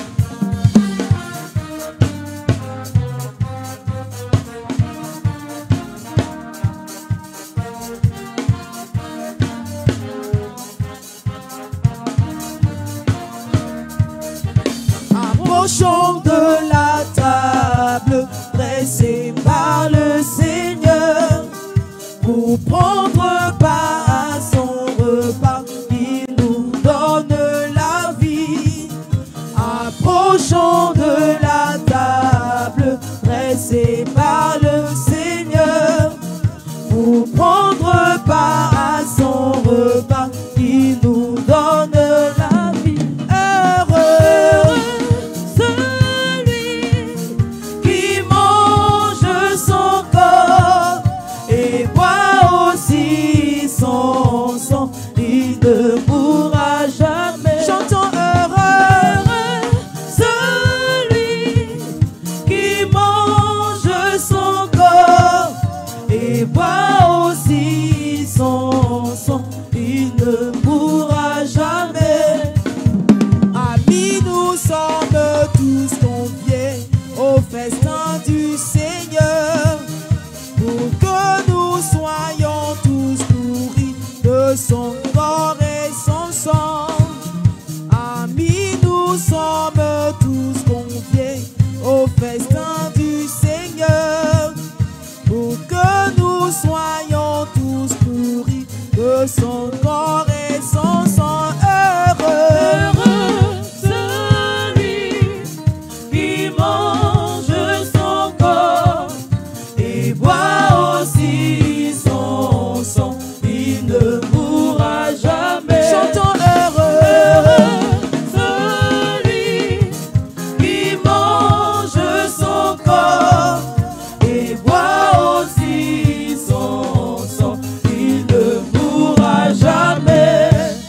Speaker 6: Approchons de la table dressée par le Seigneur pour prendre part à son repas qui nous donne la vie. Approchons de la table dressée par le Seigneur pour prendre part à son repas qui nous donne la vie. Heureux celui qui mange son corps et boit aussi son sang, il ne mourra jamais. Chantons heureux celui qui mange son corps et boit aussi son sang, il ne mourra jamais. Amis, nous sommes tous conviés au festin du Seigneur pour que nous soyons tous nourris de son corps et son sang. Amis, nous sommes tous conviés au festin du Seigneur pour que nous soyons tous nourris de son corps et son sang. Heureux, heureux celui qui mange son corps et boit aussi son sang, il ne mourra jamais. Chantons heureux, heureux celui qui mange son corps et boit aussi son sang, il ne mourra jamais.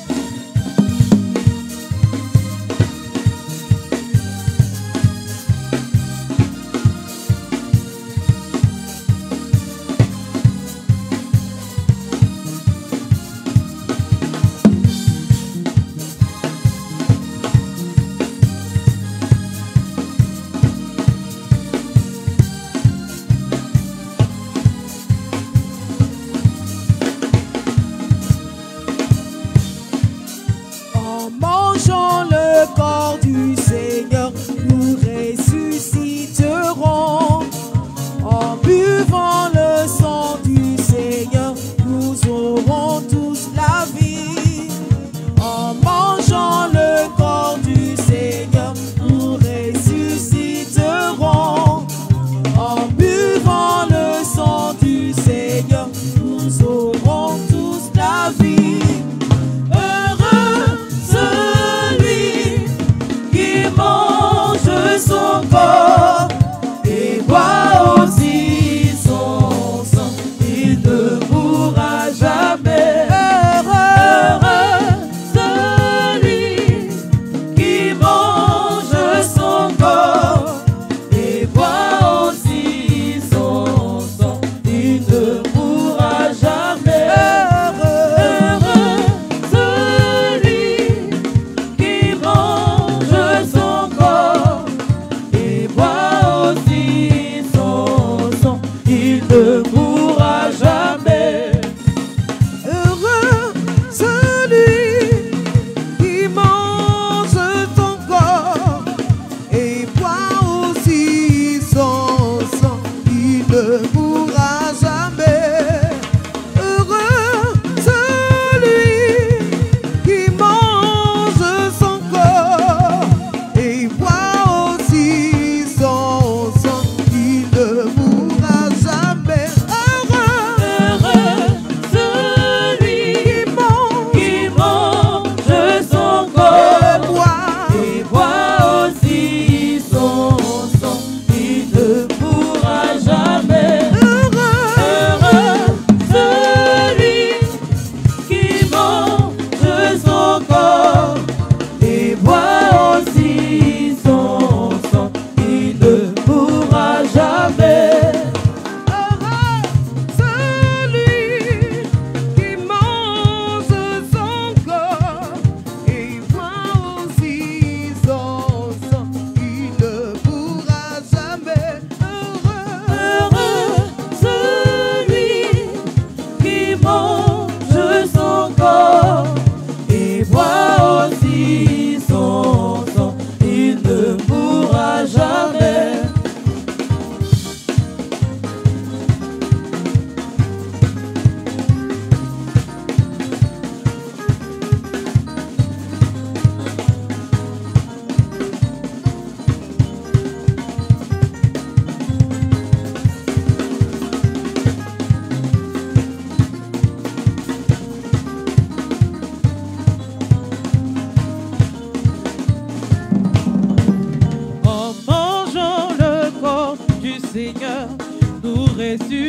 Speaker 6: En mangeant le corps du Seigneur, nous ressusciterons. En buvant le sang du Seigneur, nous aurons tous la vie. En mangeant le corps du Seigneur, nous ressusciterons. En buvant le sang du Seigneur, nous aurons tous la vie. Heureux celui qui mange son corps et boit aussi son sang, il ne mourra jamais. Heureux celui qui mange son corps et boit aussi son sang, il ne mourra jamais. Heureux celui qui mange son corps et boit aussi son sang, il ne mourra jamais. Heureux celui qui mange ton corps et boit aussi son sang, il ne mourra jamais. Heureux celui qui mange son corps et boit aussi son sang, il ne mourra jamais.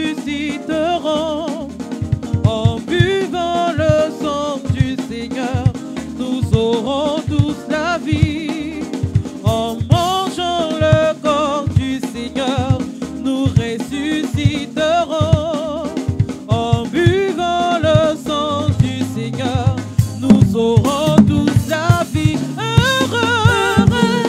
Speaker 1: ressusciterons. En buvant le sang du Seigneur, nous aurons tous la vie. En mangeant le corps du Seigneur, nous ressusciterons. En buvant le sang du Seigneur, nous aurons tous la vie. Heureux,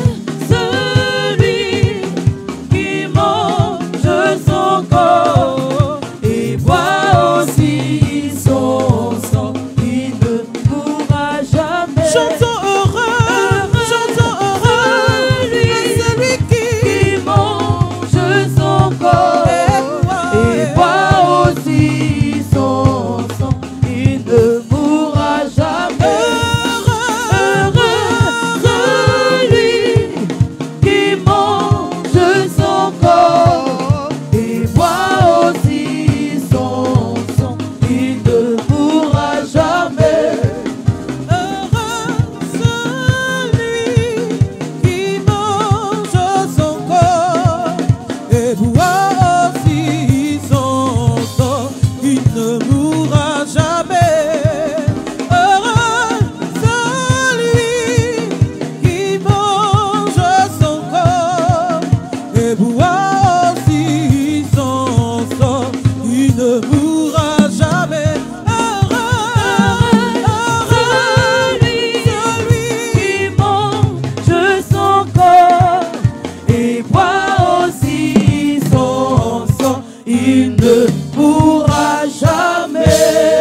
Speaker 1: celui qui mange son corps et boit aussi son sang, il ne mourra jamais. Chantons heureux, chantons heureux, celui qui mange son corps et boit aussi son sang, il ne mourra jamais. Heureux, celui qui mange son corps et boit aussi son sang, il ne mourra jamais. Heureux celui qui mange son corps et boit aussi son sang, il ne mourra jamais. Heureux celui qui mange son corps et boit aussi son sang, il ne mourra jamais. Heureux, celui qui mange son corps et boit aussi son sang, il ne mourra jamais.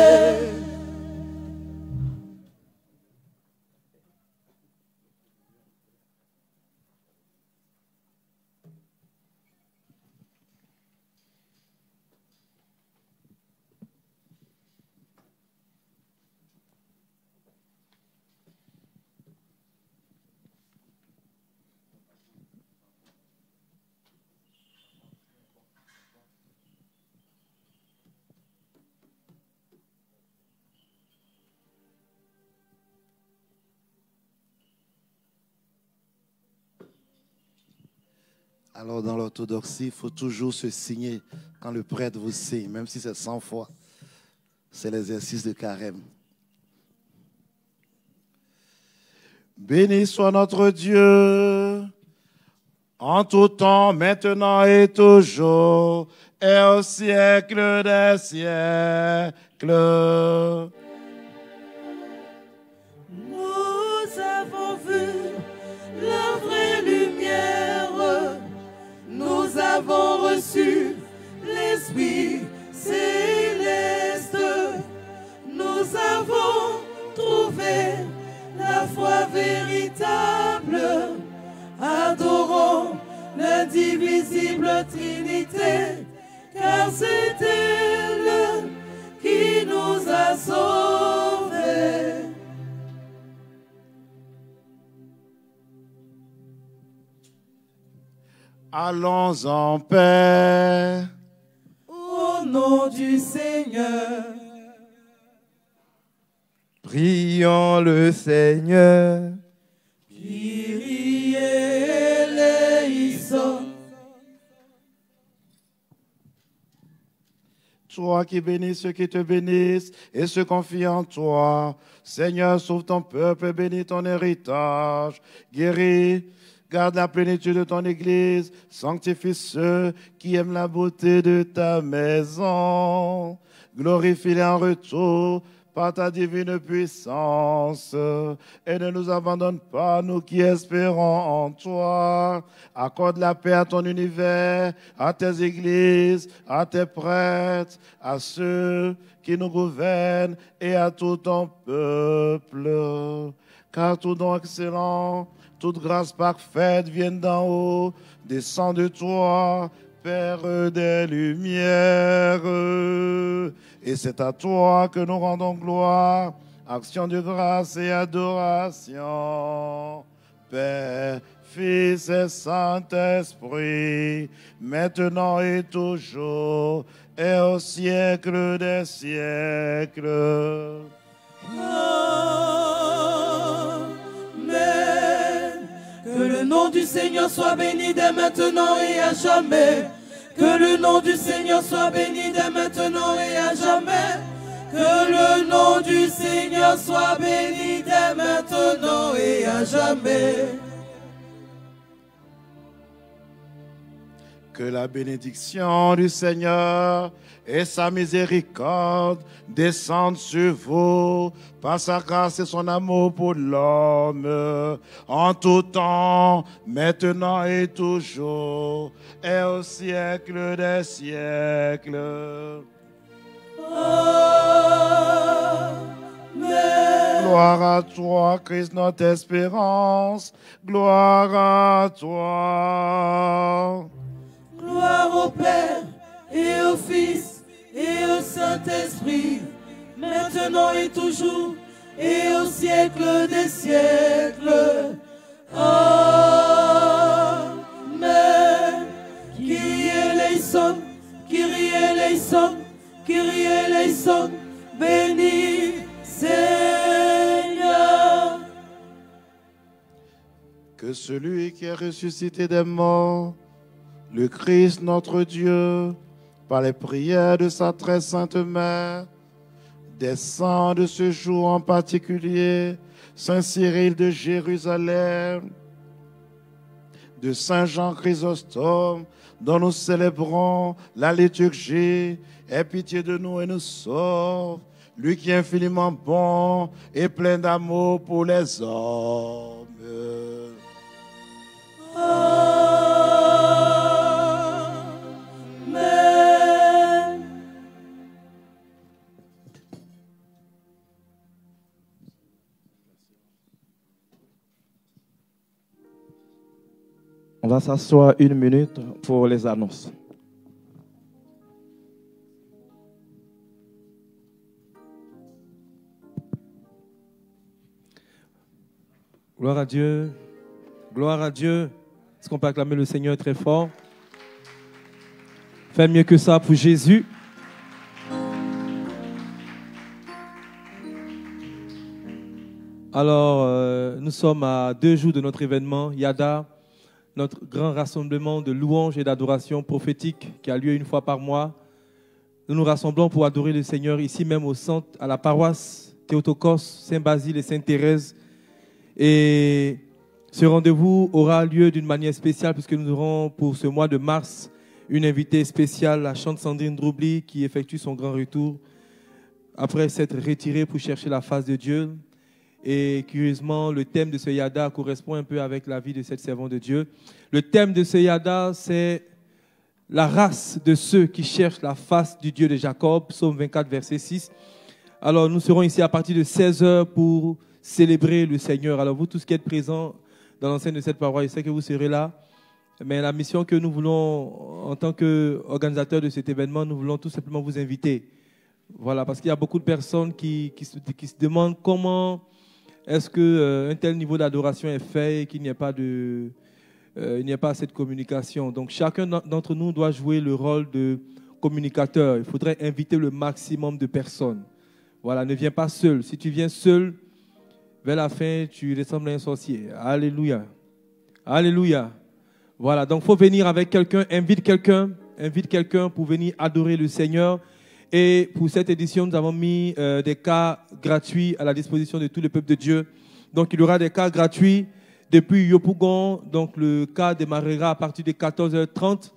Speaker 3: Alors, dans l'orthodoxie, il faut toujours se signer quand le prêtre vous signe, même si c'est cent fois. C'est l'exercice de carême. Béni soit notre Dieu, en tout temps, maintenant et toujours, et au siècle des siècles.
Speaker 6: Nous avons vu la vraie lumière, nous avons reçu l'Esprit céleste, nous avons trouvé la foi véritable, adorons l'indivisible Trinité, car c'est elle qui nous a sauvés.
Speaker 3: Allons en paix.
Speaker 6: Au nom du Seigneur.
Speaker 4: Prions le Seigneur.
Speaker 6: Kyrie eleison.
Speaker 3: Toi qui bénis ceux qui te bénissent et se confient en toi. Seigneur, sauve ton peuple et bénis ton héritage. Guéris, garde la plénitude de ton Église. Sanctifie ceux qui aiment la beauté de ta maison. Glorifie-les en retour par ta divine puissance, et ne nous abandonne pas, nous qui espérons en toi. Accorde la paix à ton univers, à tes églises, à tes prêtres, à ceux qui nous gouvernent et à tout ton peuple. Car tout don excellent, toute grâce parfaite viennent d'en haut, descend de toi, Père des Lumières. Et c'est à toi que nous rendons gloire, action de grâce et adoration. Père, Fils et Saint-Esprit, maintenant et toujours, et au siècle des siècles.
Speaker 6: Amen. Que le nom du Seigneur soit béni dès maintenant et à jamais. Que le nom du Seigneur soit béni
Speaker 5: dès maintenant et à jamais. Que le nom du Seigneur soit béni dès maintenant et à jamais.
Speaker 3: Que la bénédiction du Seigneur et sa miséricorde descendent sur vous par sa grâce et son amour pour l'homme, en tout temps, maintenant et toujours, et au siècle des siècles.
Speaker 5: Amen.
Speaker 3: Gloire à toi, Christ, notre espérance. Gloire à toi.
Speaker 5: Gloire au Père et au Fils et au Saint-Esprit, maintenant et toujours, et au siècle des siècles. Amen. Kyrie eleison, Kyrie eleison, Kyrie eleison, béni Seigneur.
Speaker 3: Que celui qui est ressuscité des morts, le Christ notre Dieu, par les prières de sa très sainte mère, descend de ce jour en particulier, Saint Cyril de Jérusalem, de Saint Jean Chrysostome, dont nous célébrons la liturgie, aie pitié de nous et nous sauve, lui qui est infiniment bon et plein d'amour pour les hommes.
Speaker 4: On va s'asseoir une minute pour les annonces.
Speaker 1: Gloire à Dieu. Gloire à Dieu. Est-ce qu'on peut acclamer le Seigneur très fort? Faites mieux que ça pour Jésus. Alors, euh, nous sommes à deux jours de notre événement, Yada, notre grand rassemblement de louanges et d'adoration prophétique qui a lieu une fois par mois. Nous nous rassemblons pour adorer le Seigneur ici même au centre, à la paroisse Théotokos, Saint-Basile et Sainte-Thérèse. Et ce rendez-vous aura lieu d'une manière spéciale puisque nous aurons pour ce mois de mars une invitée spéciale, la chante Sandrine Droubli, qui effectue son grand retour après s'être retirée pour chercher la face de Dieu. Et curieusement, le thème de ce Yada correspond un peu avec la vie de cette servante de Dieu. Le thème de ce Yada, c'est la race de ceux qui cherchent la face du Dieu de Jacob, psaume vingt-quatre, verset six. Alors, nous serons ici à partir de seize heures pour célébrer le Seigneur. Alors, vous tous qui êtes présents dans l'enceinte de cette paroisse, je sais que vous serez là. Mais la mission que nous voulons, en tant qu'organisateurs de cet événement, nous voulons tout simplement vous inviter. Voilà, parce qu'il y a beaucoup de personnes qui, qui, se, qui se demandent comment est-ce qu'un euh, tel niveau d'adoration est fait et qu'il n'y ait pas de, euh, il n'y ait pas cette communication. Donc, chacun d'entre nous doit jouer le rôle de communicateur. Il faudrait inviter le maximum de personnes. Voilà, ne viens pas seul. Si tu viens seul, vers la fin, tu ressembles à un sorcier. Alléluia. Alléluia. Voilà, donc il faut venir avec quelqu'un, invite quelqu'un, invite quelqu'un pour venir adorer le Seigneur. Et pour cette édition, nous avons mis euh, des cas gratuits à la disposition de tout le peuple de Dieu. Donc, il y aura des cas gratuits depuis Yopougon. Donc, le cas démarrera à partir de quatorze heures trente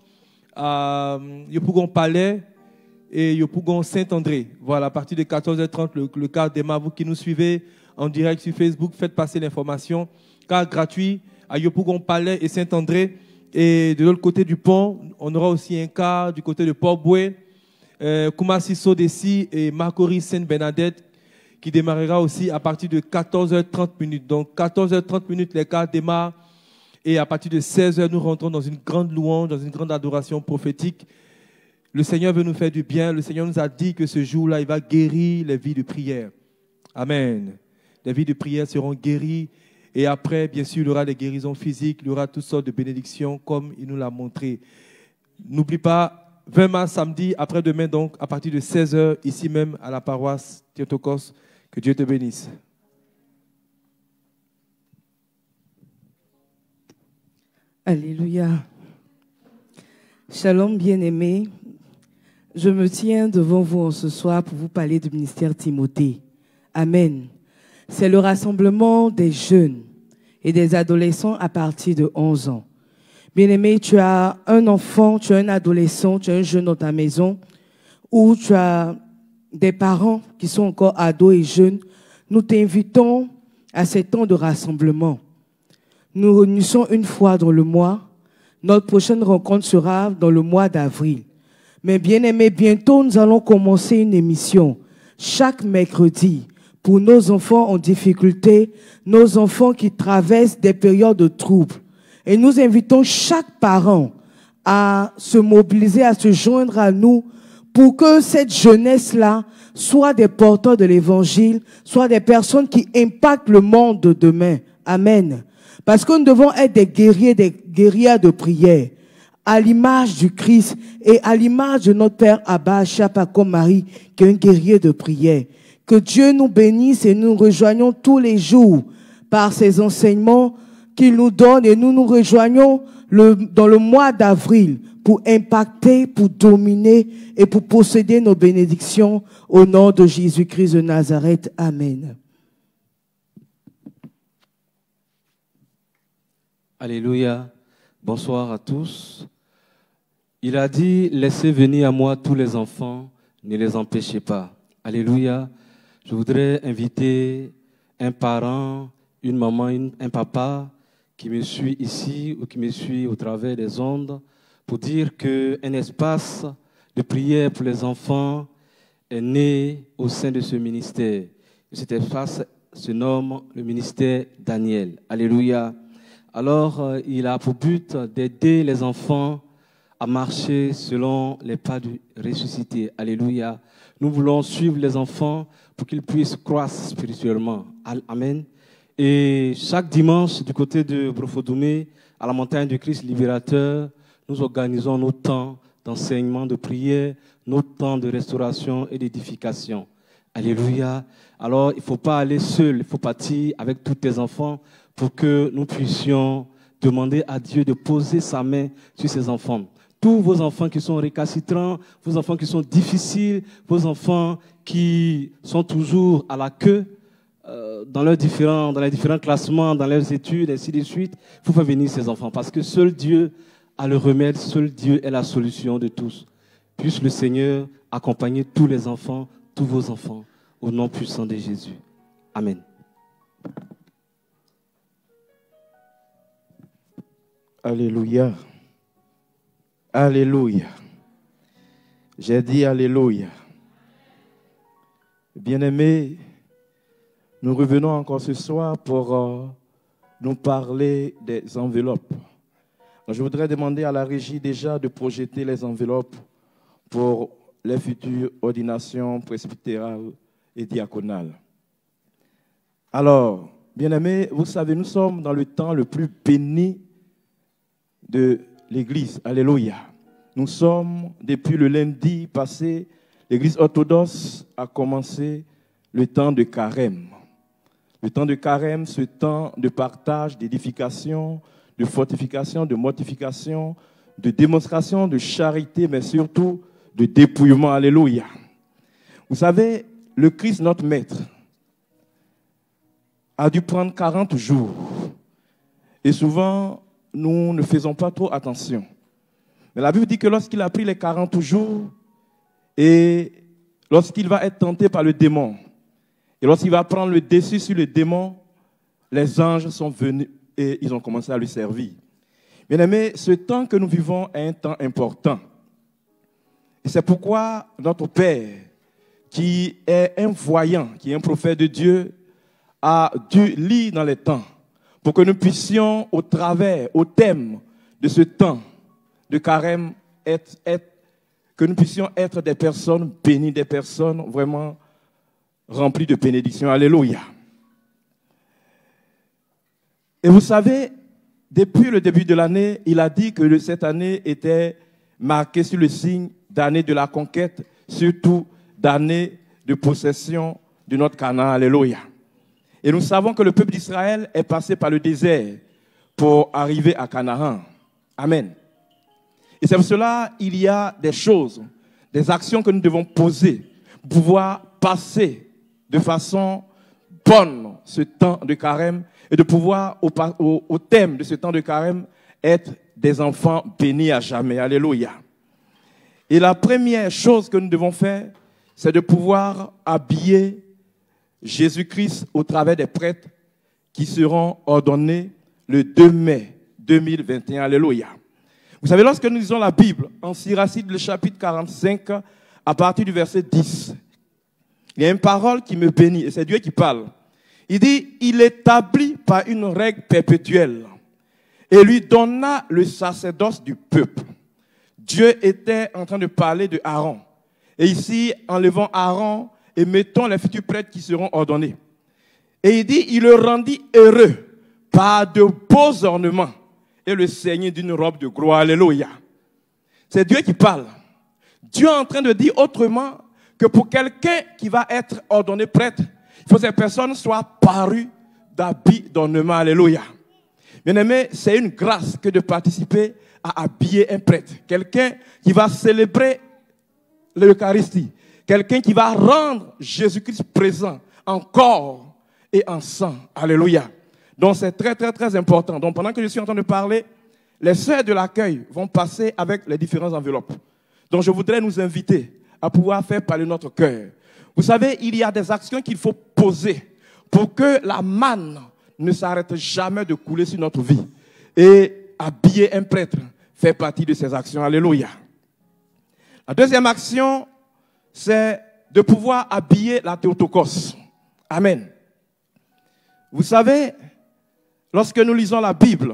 Speaker 1: à Yopougon Palais et Yopougon Saint-André. Voilà, à partir de quatorze heures trente, le, le cas démarre. Vous qui nous suivez en direct sur Facebook, faites passer l'information. Cas gratuit à Yopougon Palais et Saint-André. Et de l'autre côté du pont, on aura aussi un cas du côté de Port-Boué. Euh, Koumassi Sodessi et Marcory Sainte-Bernadette qui démarrera aussi à partir de quatorze heures trente minutes. Donc quatorze heures trente minutes, les cas démarrent et à partir de seize heures, nous rentrons dans une grande louange, dans une grande adoration prophétique. Le Seigneur veut nous faire du bien. Le Seigneur nous a dit que ce jour-là, il va guérir les vies de prière. Amen. Les vies de prière seront guéries et après, bien sûr, il y aura des guérisons physiques, il y aura toutes sortes de bénédictions comme il nous l'a montré. N'oublie pas, vingt mars, samedi, après-demain, donc, à partir de seize heures, ici même, à la paroisse Théotokos. Que Dieu te bénisse.
Speaker 8: Alléluia. Shalom, bien-aimés.
Speaker 6: je me tiens devant vous ce soir pour vous parler du ministère Timothée. Amen. C'est le rassemblement des jeunes et des adolescents à partir de onze ans. Bien-aimé, tu as un enfant, tu as un adolescent, tu as un jeune dans ta maison, ou tu as des parents qui sont encore ados et jeunes. Nous t'invitons à ces temps de rassemblement. Nous nous réunissons une fois dans le mois. Notre prochaine rencontre sera dans le mois d'avril. Mais bien aimé, bientôt nous allons commencer une émission chaque mercredi pour nos enfants en difficulté, nos enfants qui traversent des périodes de troubles. Et nous invitons chaque parent à se mobiliser, à se joindre à nous pour que cette jeunesse-là soit des porteurs de l'évangile, soit des personnes qui impactent le monde de demain. Amen. Parce que nous devons être des guerriers, des guerrières de prière, à l'image du Christ et à l'image de notre Père Abba Chapako Marie, qui est un guerrier de prière. Que Dieu nous bénisse et nous rejoignons tous les jours par ses enseignements qu'il nous donne et nous nous rejoignons le, dans le mois d'avril pour impacter, pour dominer et pour posséder nos bénédictions au nom de Jésus-Christ de Nazareth. Amen.
Speaker 8: Alléluia. Bonsoir à tous. Il a dit, laissez venir à moi tous les enfants, ne les empêchez pas. Alléluia. Je voudrais inviter un parent, une maman, une, un papa qui me suit ici ou qui me suit au travers des ondes pour dire qu'un espace de prière pour les enfants est né au sein de ce ministère. Cet espace se nomme le ministère Daniel. Alléluia. Alors, euh, il a pour but d'aider les enfants à marcher selon les pas du ressuscité. Alléluia. Nous voulons suivre les enfants pour qu'ils puissent croître spirituellement. Amen. Et chaque dimanche, du côté de Brofodoumé, à la montagne du Christ libérateur, nous organisons nos temps d'enseignement, de prière, nos temps de restauration et d'édification. Alléluia. Alors, il ne faut pas aller seul, il faut partir avec tous tes enfants pour que nous puissions demander à Dieu de poser sa main sur ces enfants. Tous vos enfants qui sont récalcitrants, vos enfants qui sont difficiles, vos enfants qui sont toujours à la queue euh, dans, leurs différents, dans les différents classements, dans leurs études, ainsi de suite, il faut faire venir ces enfants parce que seul Dieu a le remède, seul Dieu est la solution de tous. Puisse le Seigneur accompagner tous les enfants, tous vos enfants, au nom puissant de Jésus. Amen.
Speaker 4: Alléluia. Alléluia. J'ai dit Alléluia. Bien-aimés, nous revenons encore ce soir pour euh, nous parler des enveloppes. Je voudrais demander à la régie déjà de projeter les enveloppes pour les futures ordinations presbytérales et diaconales. Alors, bien-aimés, vous savez, nous sommes dans le temps le plus béni de l'Église. Alléluia. Nous sommes, depuis le lundi passé, l'Église orthodoxe a commencé le temps de carême. Le temps de carême, ce temps de partage, d'édification, de fortification, de mortification, de démonstration de charité, mais surtout de dépouillement. Alléluia. Vous savez, le Christ, notre Maître, a dû prendre quarante jours. Et souvent, nous ne faisons pas trop attention. Mais la Bible dit que lorsqu'il a pris les quarante jours, et lorsqu'il va être tenté par le démon, et lorsqu'il va prendre le dessus sur le démon, les anges sont venus et ils ont commencé à lui servir. Bien-aimés, ce temps que nous vivons est un temps important. Et c'est pourquoi notre Père, qui est un voyant, qui est un prophète de Dieu, a dû lire dans les temps pour que nous puissions, au travers, au thème de ce temps de carême, être, être, que nous puissions être des personnes bénies, des personnes vraiment remplies de bénédictions. Alléluia. Et vous savez, depuis le début de l'année, il a dit que cette année était marquée sur le signe d'année de la conquête, surtout d'année de possession de notre Canaan. Alléluia. Et nous savons que le peuple d'Israël est passé par le désert pour arriver à Canaan. Amen. Et c'est pour cela qu'il y a des choses, des actions que nous devons poser pour pouvoir passer de façon bonne ce temps de carême et de pouvoir, au, au, au thème de ce temps de carême, être des enfants bénis à jamais. Alléluia. Et la première chose que nous devons faire, c'est de pouvoir habiller Jésus-Christ au travers des prêtres qui seront ordonnés le deux mai deux mille vingt et un. Alléluia. Vous savez, lorsque nous lisons la Bible, en Siracide, le chapitre quarante-cinq, à partir du verset dix, il y a une parole qui me bénit, et c'est Dieu qui parle. Il dit, il établit par une règle perpétuelle et lui donna le sacerdoce du peuple. Dieu était en train de parler de Aaron. Et ici, enlevons Aaron et mettons les futurs prêtres qui seront ordonnés. Et il dit, il le rendit heureux par de beaux ornements et le ceignet d'une robe de gloire. Alléluia. C'est Dieu qui parle. Dieu est en train de dire autrement que pour quelqu'un qui va être ordonné prêtre, il faut que cette personne soit parue d'habits d'ornement. Alléluia. Bien-aimé, c'est une grâce que de participer à habiller un prêtre. Quelqu'un qui va célébrer l'Eucharistie. Quelqu'un qui va rendre Jésus-Christ présent en corps et en sang. Alléluia. Donc c'est très très très important. Donc pendant que je suis en train de parler, les sœurs de l'accueil vont passer avec les différentes enveloppes. Donc je voudrais nous inviter à pouvoir faire parler notre cœur. Vous savez, il y a des actions qu'il faut poser pour que la manne ne s'arrête jamais de couler sur notre vie. Et habiller un prêtre fait partie de ces actions. Alléluia. La deuxième action, c'est de pouvoir habiller la Théotokos. Amen. Vous savez, lorsque nous lisons la Bible,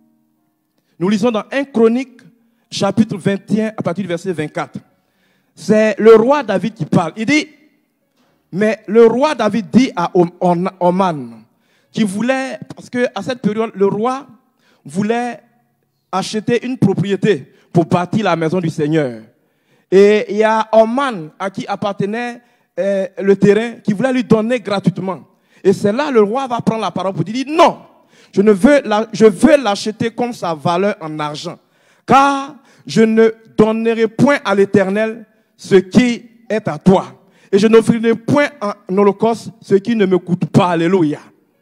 Speaker 4: nous lisons dans un Chronique, chapitre vingt et un, à partir du verset vingt-quatre. C'est le roi David qui parle. Il dit, mais le roi David dit à Oman, qui voulait, parce qu'à cette période, le roi voulait acheter une propriété pour bâtir la maison du Seigneur. Et il y a Oman à qui appartenait euh, le terrain qui voulait lui donner gratuitement. Et c'est là le roi va prendre la parole pour dire non, je ne veux la, je veux l'acheter comme sa valeur en argent, car je ne donnerai point à l'Éternel ce qui est à toi, et je n'offrirai point en holocauste ce qui ne me coûte pas. Alléluia.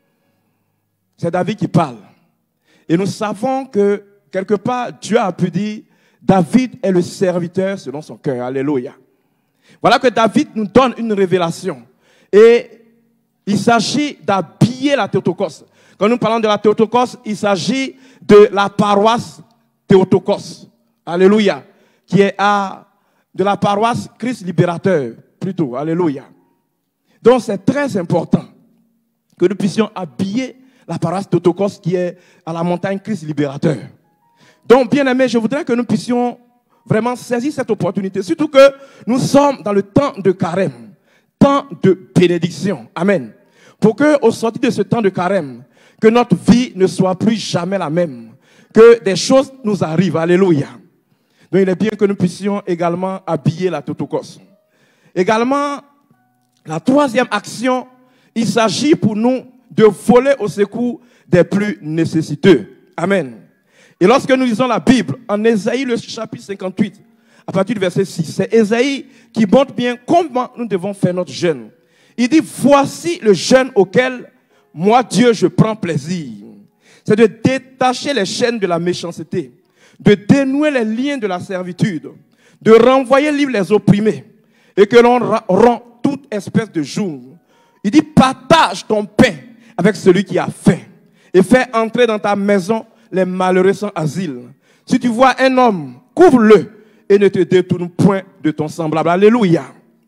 Speaker 4: C'est David qui parle. Et nous savons que quelque part Dieu a pu dire David est le serviteur selon son cœur. Alléluia. Voilà que David nous donne une révélation. Et il s'agit d'habiller la Théotokos. Quand nous parlons de la Théotokos, il s'agit de la paroisse Théotokos. Alléluia. Qui est à, de la paroisse Christ libérateur, plutôt. Alléluia. Donc c'est très important que nous puissions habiller la paroisse Théotokos qui est à la montagne Christ libérateur. Donc, bien aimés, je voudrais que nous puissions vraiment saisir cette opportunité, surtout que nous sommes dans le temps de carême, temps de bénédiction. Amen. Pour que, au sortir de ce temps de carême, que notre vie ne soit plus jamais la même, que des choses nous arrivent. Alléluia. Donc, il est bien que nous puissions également habiller la Théotokos. Également, la troisième action, il s'agit pour nous de voler au secours des plus nécessiteux. Amen. Et lorsque nous lisons la Bible, en Ésaïe, le chapitre cinquante-huit, à partir du verset six, c'est Ésaïe qui montre bien comment nous devons faire notre jeûne. Il dit, voici le jeûne auquel, moi Dieu, je prends plaisir. C'est de détacher les chaînes de la méchanceté, de dénouer les liens de la servitude, de renvoyer libres les opprimés, et que l'on rend toute espèce de jour. Il dit, partage ton pain avec celui qui a faim, et fais entrer dans ta maison les malheureux sans asile. Si tu vois un homme, couvre-le et ne te détourne point de ton semblable. Alléluia.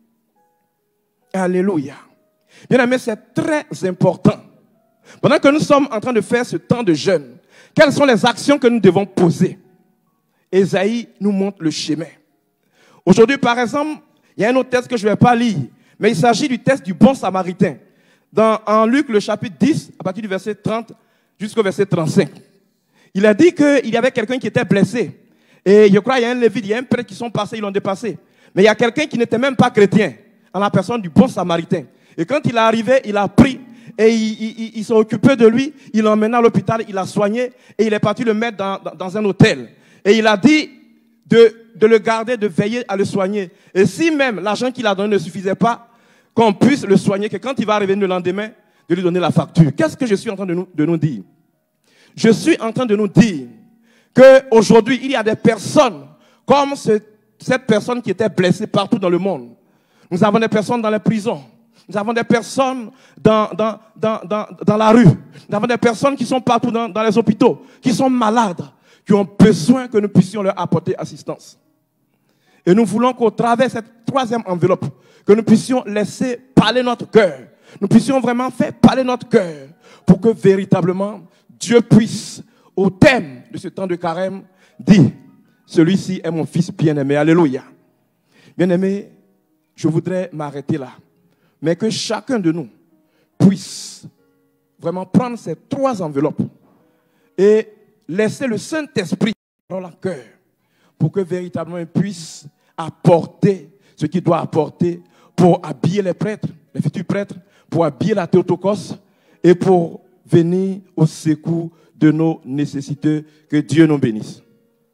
Speaker 4: Alléluia. Bien aimé, c'est très important. Pendant que nous sommes en train de faire ce temps de jeûne, quelles sont les actions que nous devons poser? Ésaïe nous montre le chemin. Aujourd'hui, par exemple, il y a un autre texte que je ne vais pas lire, mais il s'agit du texte du bon samaritain. Dans, en Luc, le chapitre dix, à partir du verset trente jusqu'au verset trente-cinq. Il a dit qu'il y avait quelqu'un qui était blessé. Et je crois qu'il y a un lévite, il y a un prêtre qui sont passés, ils l'ont dépassé. Mais il y a quelqu'un qui n'était même pas chrétien, en la personne du bon samaritain. Et quand il est arrivé, il a pris et il, il, il s'est occupé de lui, il l'a emmené à l'hôpital, il l'a soigné et il est parti le mettre dans, dans, dans un hôtel. Et il a dit, de, de le garder, de veiller à le soigner. Et si même l'argent qu'il a donné ne suffisait pas, qu'on puisse le soigner, que quand il va revenir le lendemain, de lui donner la facture. Qu'est-ce que je suis en train de nous, de nous dire? Je suis en train de nous dire qu'aujourd'hui, il y a des personnes comme ce, cette personne qui était blessée partout dans le monde. Nous avons des personnes dans les prisons. Nous avons des personnes dans, dans, dans, dans, dans la rue. Nous avons des personnes qui sont partout dans, dans les hôpitaux, qui sont malades, qui ont besoin que nous puissions leur apporter assistance. Et nous voulons qu'au travers de cette troisième enveloppe, que nous puissions laisser parler notre cœur. Nous puissions vraiment faire parler notre cœur pour que véritablement Dieu puisse, au thème de ce temps de carême, dire, celui-ci est mon fils bien-aimé. Alléluia. Bien-aimé, je voudrais m'arrêter là. Mais que chacun de nous puisse vraiment prendre ces trois enveloppes et laisser le Saint-Esprit dans leur cœur pour que véritablement il puisse apporter ce qu'il doit apporter pour habiller les prêtres, les futurs prêtres, pour habiller la Théotokos et pour venir au secours de nos nécessités. Que Dieu nous bénisse.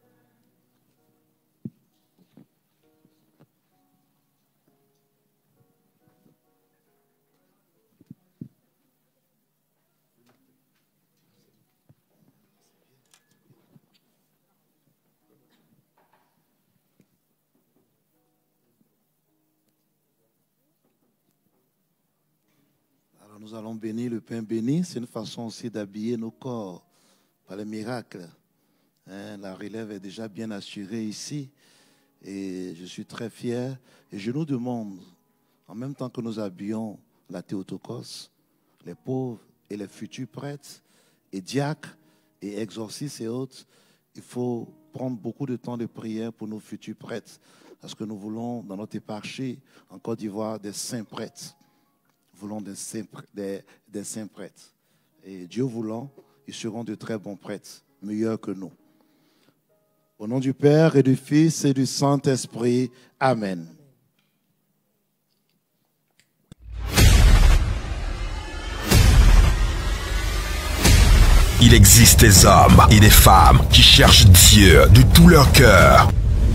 Speaker 3: Nous allons bénir le pain béni. C'est une façon aussi d'habiller nos corps par les miracles. Hein, la relève est déjà bien assurée ici. Et je suis très fier. Et je nous demande, en même temps que nous habillons la Théotokos, les pauvres et les futurs prêtres, et diacres, et exorcistes et autres, il faut prendre beaucoup de temps de prière pour nos futurs prêtres. Parce que nous voulons, dans notre éparchie, en Côte d'Ivoire, des saints prêtres. Nous voulons des saints, des, des saints prêtres. Et Dieu voulant, ils seront de très bons prêtres, meilleurs que nous. Au nom du Père et du Fils et du Saint-Esprit. Amen.
Speaker 9: Il existe des hommes et des femmes qui cherchent Dieu de tout leur cœur.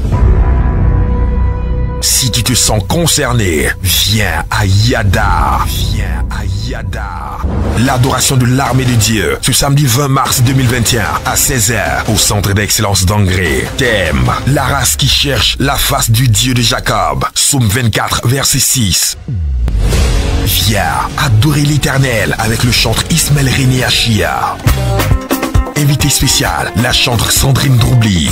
Speaker 9: Si tu te sens concerné, viens à Yada. Viens à Yada. L'adoration de l'armée de Dieu, ce samedi vingt mars deux mille vingt et un à seize heures au centre d'excellence d'Angré. Thème, la race qui cherche la face du Dieu de Jacob. Psaume vingt-quatre, verset six. Viens adorer l'Éternel avec le chantre Ismaël René Achia. Invité spécial, la chantre Sandrine Droubli.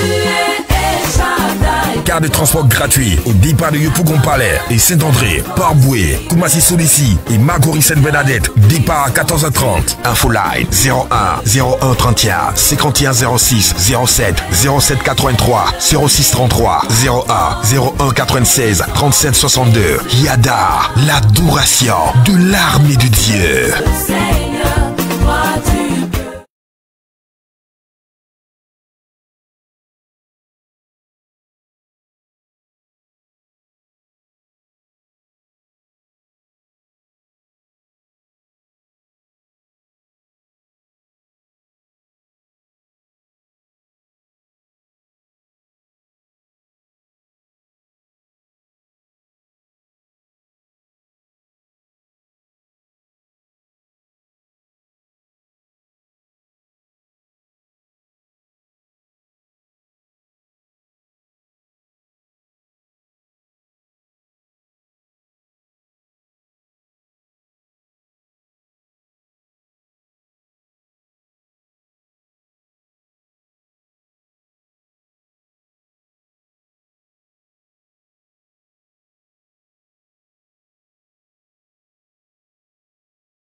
Speaker 9: Car de transport gratuit au départ de Yopougon Palais et Saint-André, Port-Boué, Koumassi Solissi et Marguerite Sainte-Bernadette. Départ à quatorze heures trente. Infoline zéro un zéro un trente et un cinquante et un zéro six zéro sept zéro sept quatre-vingt-trois zéro six trente-trois zéro un zéro un quatre-vingt-seize trente-sept soixante-deux. Yada, l'adoration de l'armée de Dieu.